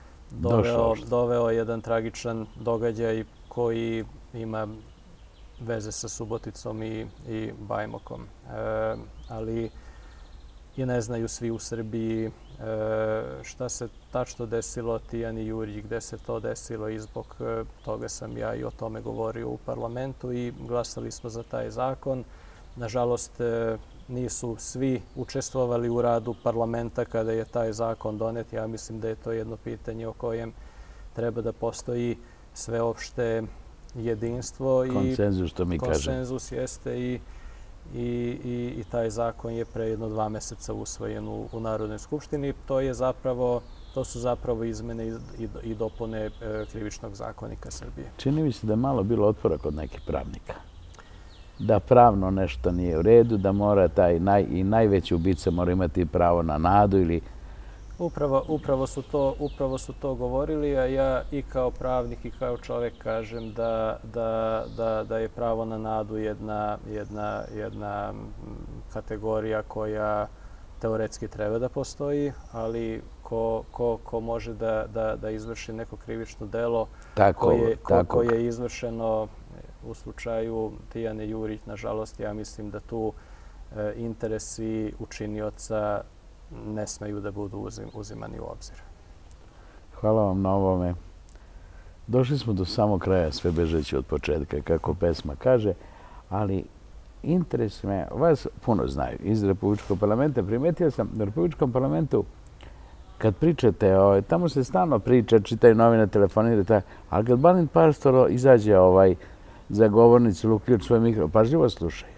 doveo jedan tragičan događaj koji ima veze sa Suboticom i Bajmokom. Ali i ne znaju svi u Srbiji šta se tačno desilo Tijani Jurić, gde se to desilo i zbog toga sam ja i o tome govorio u parlamentu i glasali smo za taj zakon. Nažalost, nisu svi učestvovali u radu parlamenta kada je taj zakon donet. Ja mislim da je to jedno pitanje o kojem treba da postoji sveopšte jedinstvo. Konsenzus, što mi kažemo. Konsenzus jeste i taj zakon je pre 2 meseca usvojen u Narodnoj skupštini. To su zapravo izmene i dopune Krivičnog zakonika Srbije. Čini mi se da je malo bilo otpora kod nekih pravnika. Da pravno nešto nije u redu, da mora i najveći ubica mora imati pravo na nadu ili... Upravo su to govorili, a ja i kao pravnik i kao čovjek kažem da je pravo na nadu jedna kategorija koja teoretski treba da postoji, ali ko može da izvrši neko krivično delo koje je izvršeno u slučaju Tijane Jurić, nažalost, ja mislim da tu interesi učinioca ne smeju da budu uzimani u obzir. Hvala vam na ovome. Došli smo do samog kraja, sve bežeći od početka, kako pesma kaže, ali interes me, vas puno znaju iz Republičkog parlamenta. Primetio sam u Republičkom parlamentu, kad pričate, tamo se stalno priča, čitaju novine, telefonirate, ali kad Balint Pastor izađe za govornicu, luključ svoj mikro, pažljivo slušaju.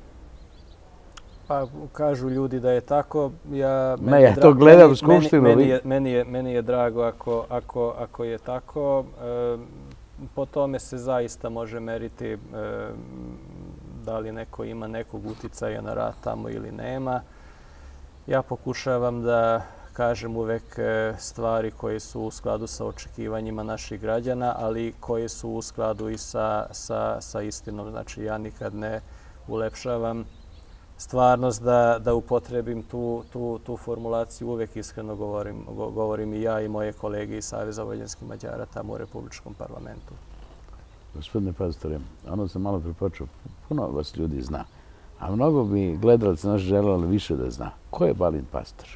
Pa kažu ljudi da je tako. Ja to gledam u skupštinu. Meni je drago ako je tako. Po tome se zaista može meriti da li neko ima nekog uticaja na rad tamo ili nema. Ja pokušavam da kažem uvek stvari koje su u skladu sa očekivanjima naših građana, ali koje su u skladu i sa istinom. Znači, ja nikad ne ulepšavam stvarnost da upotrebim tu formulaciju. Uvek iskreno govorim i ja i moje kolege iz Saveza vojvođanskih Mađara tamo u Republičkom parlamentu. Gospodine Pastore, ono sam malo pripočeo, puno vas ljudi zna, a mnogo bi gledalaca naš želeli više da zna. Ko je Balint Pastor?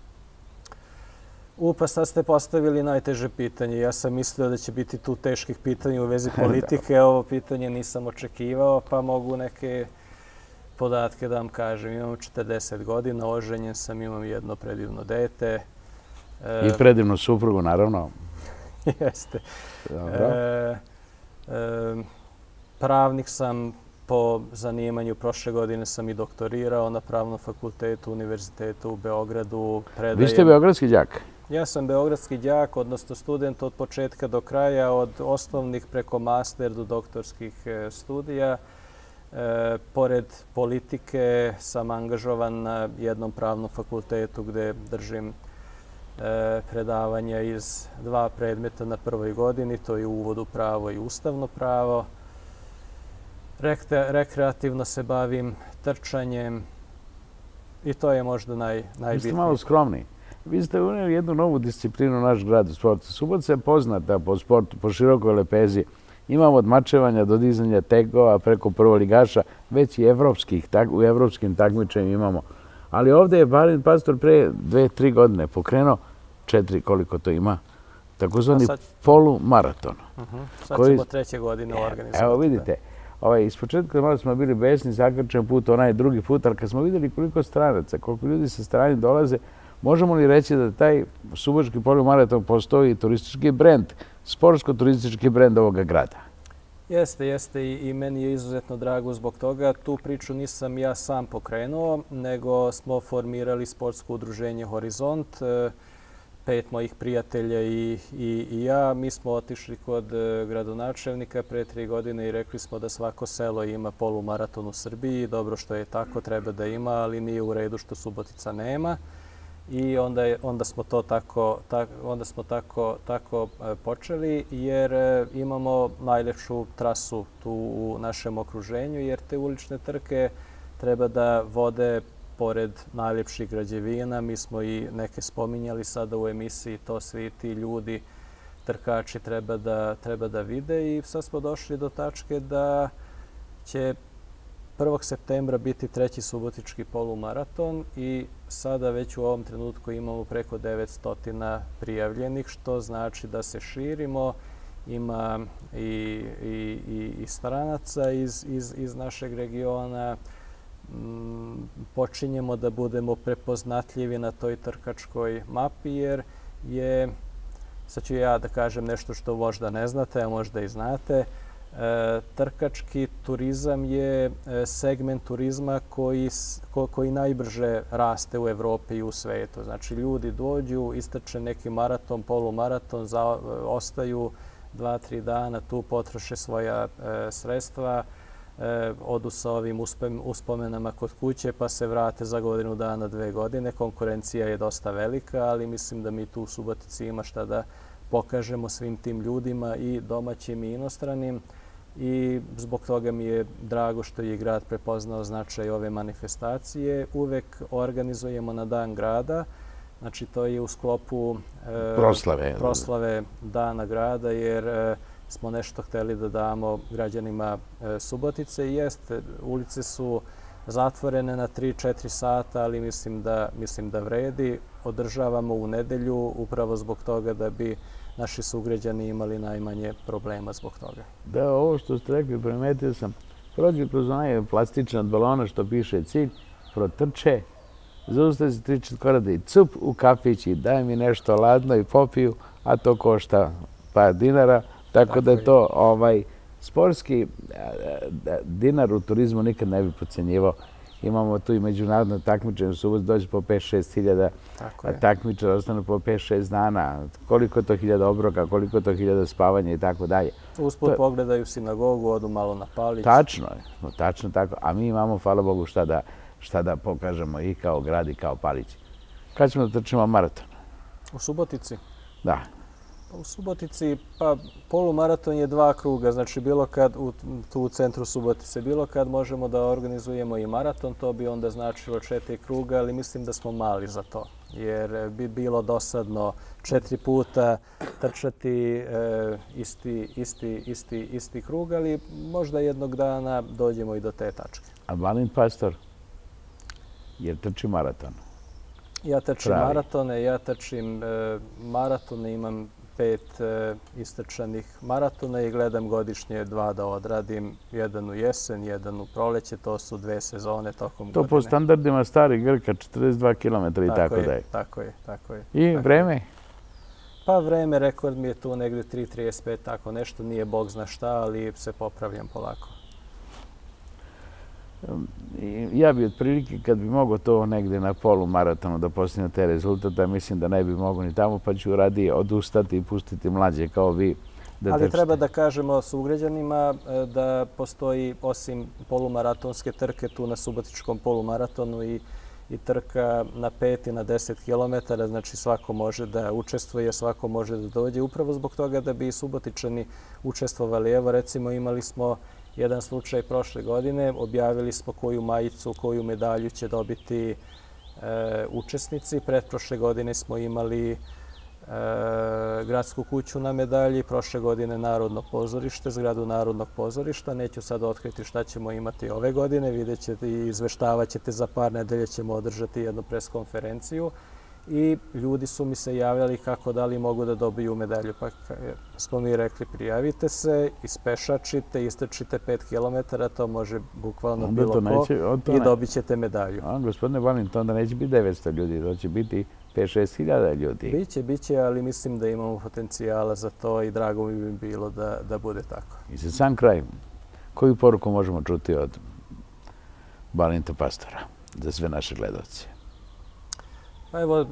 Pa sad ste postavili najteže pitanje. Ja sam mislio da će biti tu teških pitanja u vezi politike. Ovo pitanje nisam očekivao, pa mogu neke podatke da vam kažem. Imam 40 godina, oženjen sam, imam jedno predivno dete. I predivnu suprugu, naravno. Jeste. Pravnik sam po zanimanju. Prošle godine sam i doktorirao na Pravnom fakultetu Univerziteta u Beogradu. Vi ste beogradski đak? Ja sam beogradski đak, odnosno student od početka do kraja, od osnovnih preko master do doktorskih studija. Pored politike sam angažovan na jednom pravnom fakultetu gde držim predavanja iz 2 predmeta na prvoj godini, to je uvod u pravo i ustavno pravo. Rekreativno se bavim trčanjem, I to je možda najbitnije. Vi ste malo skromni. Vi ste unijeli jednu novu disciplinu u naš grad u sportu. Subotica je poznata po sportu, po širokoj lepezi. Imamo od mačevanja do dizanja tegova preko prvoligaša, već i u evropskim takmičenjima imamo. Ali ovdje je Balint Pastor pre 2-3 godine pokrenuo 4, koliko to ima, takozvani polumaraton. Sad ćemo 3. godine organizovati. Evo vidite, iz početka malo smo bili besni, zakrčen put, onaj drugi put, ali kad smo vidjeli koliko stranaca, koliko ljudi sa strane dolaze, možemo li reći da taj subotički polumaraton postoji turistički brend, sportsko-turistički brend ovoga grada? Jeste i meni je izuzetno drago zbog toga. Tu priču nisam ja sam pokrenuo, nego smo formirali sportsko udruženje Horizont. 5 mojih prijatelja i ja. Mi smo otišli kod gradonačelnika pre 3 godine i rekli smo da svako selo ima polumaraton u Srbiji. Dobro što je tako, treba da ima, ali nije u redu što Subotica nema. I onda smo tako počeli, jer imamo najlepšu trasu tu u našem okruženju, jer te ulične trke treba da vode pored najlepših građevina. Mi smo i neke spominjali sada u emisiji, to svi ti ljudi, trkači treba da vide, i sad smo došli do tačke da će 1. septembra biti 3. subotički polumaraton i sada već u ovom trenutku imamo preko 900 prijavljenih, što znači da se širimo. Ima i stranaca iz našeg regiona. Počinjemo da budemo prepoznatljivi na toj trkačkoj mapi, jer je, sad ću ja da kažem nešto što možda ne znate, a možda i znate, trkački turizam je segment turizma koji najbrže raste u Evropi i u svetu. Znači, ljudi dođu, istrče neki maraton, polumaraton, ostaju 2-3 dana tu, potroše svoja sredstva, odu sa ovim uspomenama kod kuće, pa se vrate za godinu dana, 2 godine. Konkurencija je dosta velika, ali mislim da mi tu u Subotici ima šta da pokažemo svim tim ljudima, i domaćim i inostranim. I zbog toga mi je drago što je grad prepoznao značaj ove manifestacije. Uvek organizujemo na Dan grada, znači to je u sklopu proslave Dana grada, jer smo nešto hteli da damo građanima Subotice. I jeste, ulice su zatvorene na 3-4 sata, ali mislim da vredi. Održavamo u nedelju upravo zbog toga da bi naši sugrađani imali najmanje problema zbog toga. Da, ovo što ste rekli, primetio sam, prođu kroz onaj plastičan balona što piše cilj, protrče, zaustaju se 3-4 koraka i cup u kafić i daj mi nešto ladno i popiju, a to košta par dinara, tako da je to sportski dinar u turizmu nikad ne bi podcenjivao. Imamo tu i međunarodno takmičenje, u Subotici dođe po 5-6 hiljada takmičara, ostane po 5-6 dana. Koliko je to hiljada obroka, koliko je to hiljada spavanja i tako dalje. Usput pogledaju sinagogu, odu malo na Palić. Tačno tako. A mi imamo, hvala Bogu, šta da pokažemo i kao grad i kao Palić. Kad ćemo da trčimo maraton? U Subotici? Da. U Subotici, pa polumaraton je 2 kruga, znači bilo kad tu u centru Subotice, bilo kad možemo da organizujemo i maraton, to bi onda značilo 4 kruga, ali mislim da smo mali za to, jer bi bilo dosadno 4 puta trčati isti krug, ali možda jednog dana dođemo i do te tačke. A Balint Pastor jer trči maraton? Ja trčim maratone, imam 5 istrčanih maratona i gledam godišnje 2 da odradim, jedan u jesen, jedan u proleće, to su 2 sezone tokom godine. To po standardima starih Grka, 42 km i tako dalje. Tako je. I vreme? Pa vreme, rekord mi je tu negde 3:35, tako nešto, nije bog zna šta, ali se popravljam polako. Ja bi otprilike, kad bi mogao to negde na polumaratonu da postigne te rezultate, mislim da ne bi mogao ni tamo, pa ću radije odustati i pustiti mlađe kao vi da trčite. Ali treba da kažemo sugrađanima da postoji, osim polumaratonske trke tu na Subotičkom polumaratonu, i trka na 5 i na 10 km, znači svako može da učestvuje, svako može da dođe, upravo zbog toga da bi i Subotičani učestvovali. Evo, recimo, imali smo jedan slučaj prošle godine, objavili smo koju majicu, koju medalju će dobiti učesnici. Pretprošle godine smo imali Gradsku kuću na medalji, prošle godine Narodno pozorište, zgradu Narodnog pozorišta. Neću sad otkriti šta ćemo imati ove godine, vidjet ćete i izveštavat ćete, za par nedelja ćemo održati jednu preskonferenciju. I ljudi su mi se javljali kako da li mogu da dobiju medalju. Pa smo mi rekli, prijavite se, ispešačite, istrčite 5 km, to može bukvalno bilo ko i dobit ćete medalju. Gospodine Balint, to onda neće biti 900 ljudi, to će biti 5-6 hiljada ljudi. Biće, ali mislim da imamo potencijala za to i drago mi bi bilo da bude tako. I za sam kraj, koju poruku možemo čuti od Balinta Pastora za sve naše gledalce? Pa evo,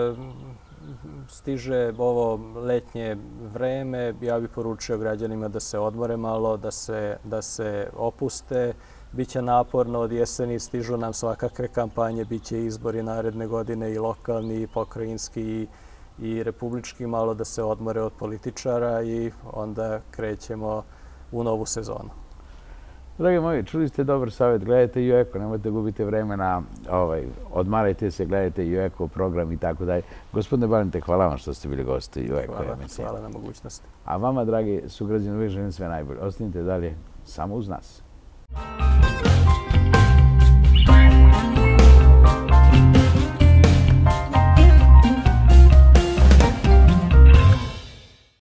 stiže ovo letnje vreme, ja bih poručio građanima da se odmore malo, da se opuste. Biće naporno, od jeseni stižu nam svakakve kampanje, biće izbori naredne godine i lokalni, i pokrajinski, i republički, malo da se odmore od političara i onda krećemo u novu sezonu. Dragi moji, čuli ste dobar savjet, gledajte Jueko, nemojte gubiti vremena, odmarajte se, gledajte Jueko program i tako dalje. Gospodine Balinte, hvala vam što ste bili gosti Jueko emisije. Hvala na mogućnosti. A vama, dragi sugrađani, uvijek želim sve najbolje. Ostanite dalje samo uz nas.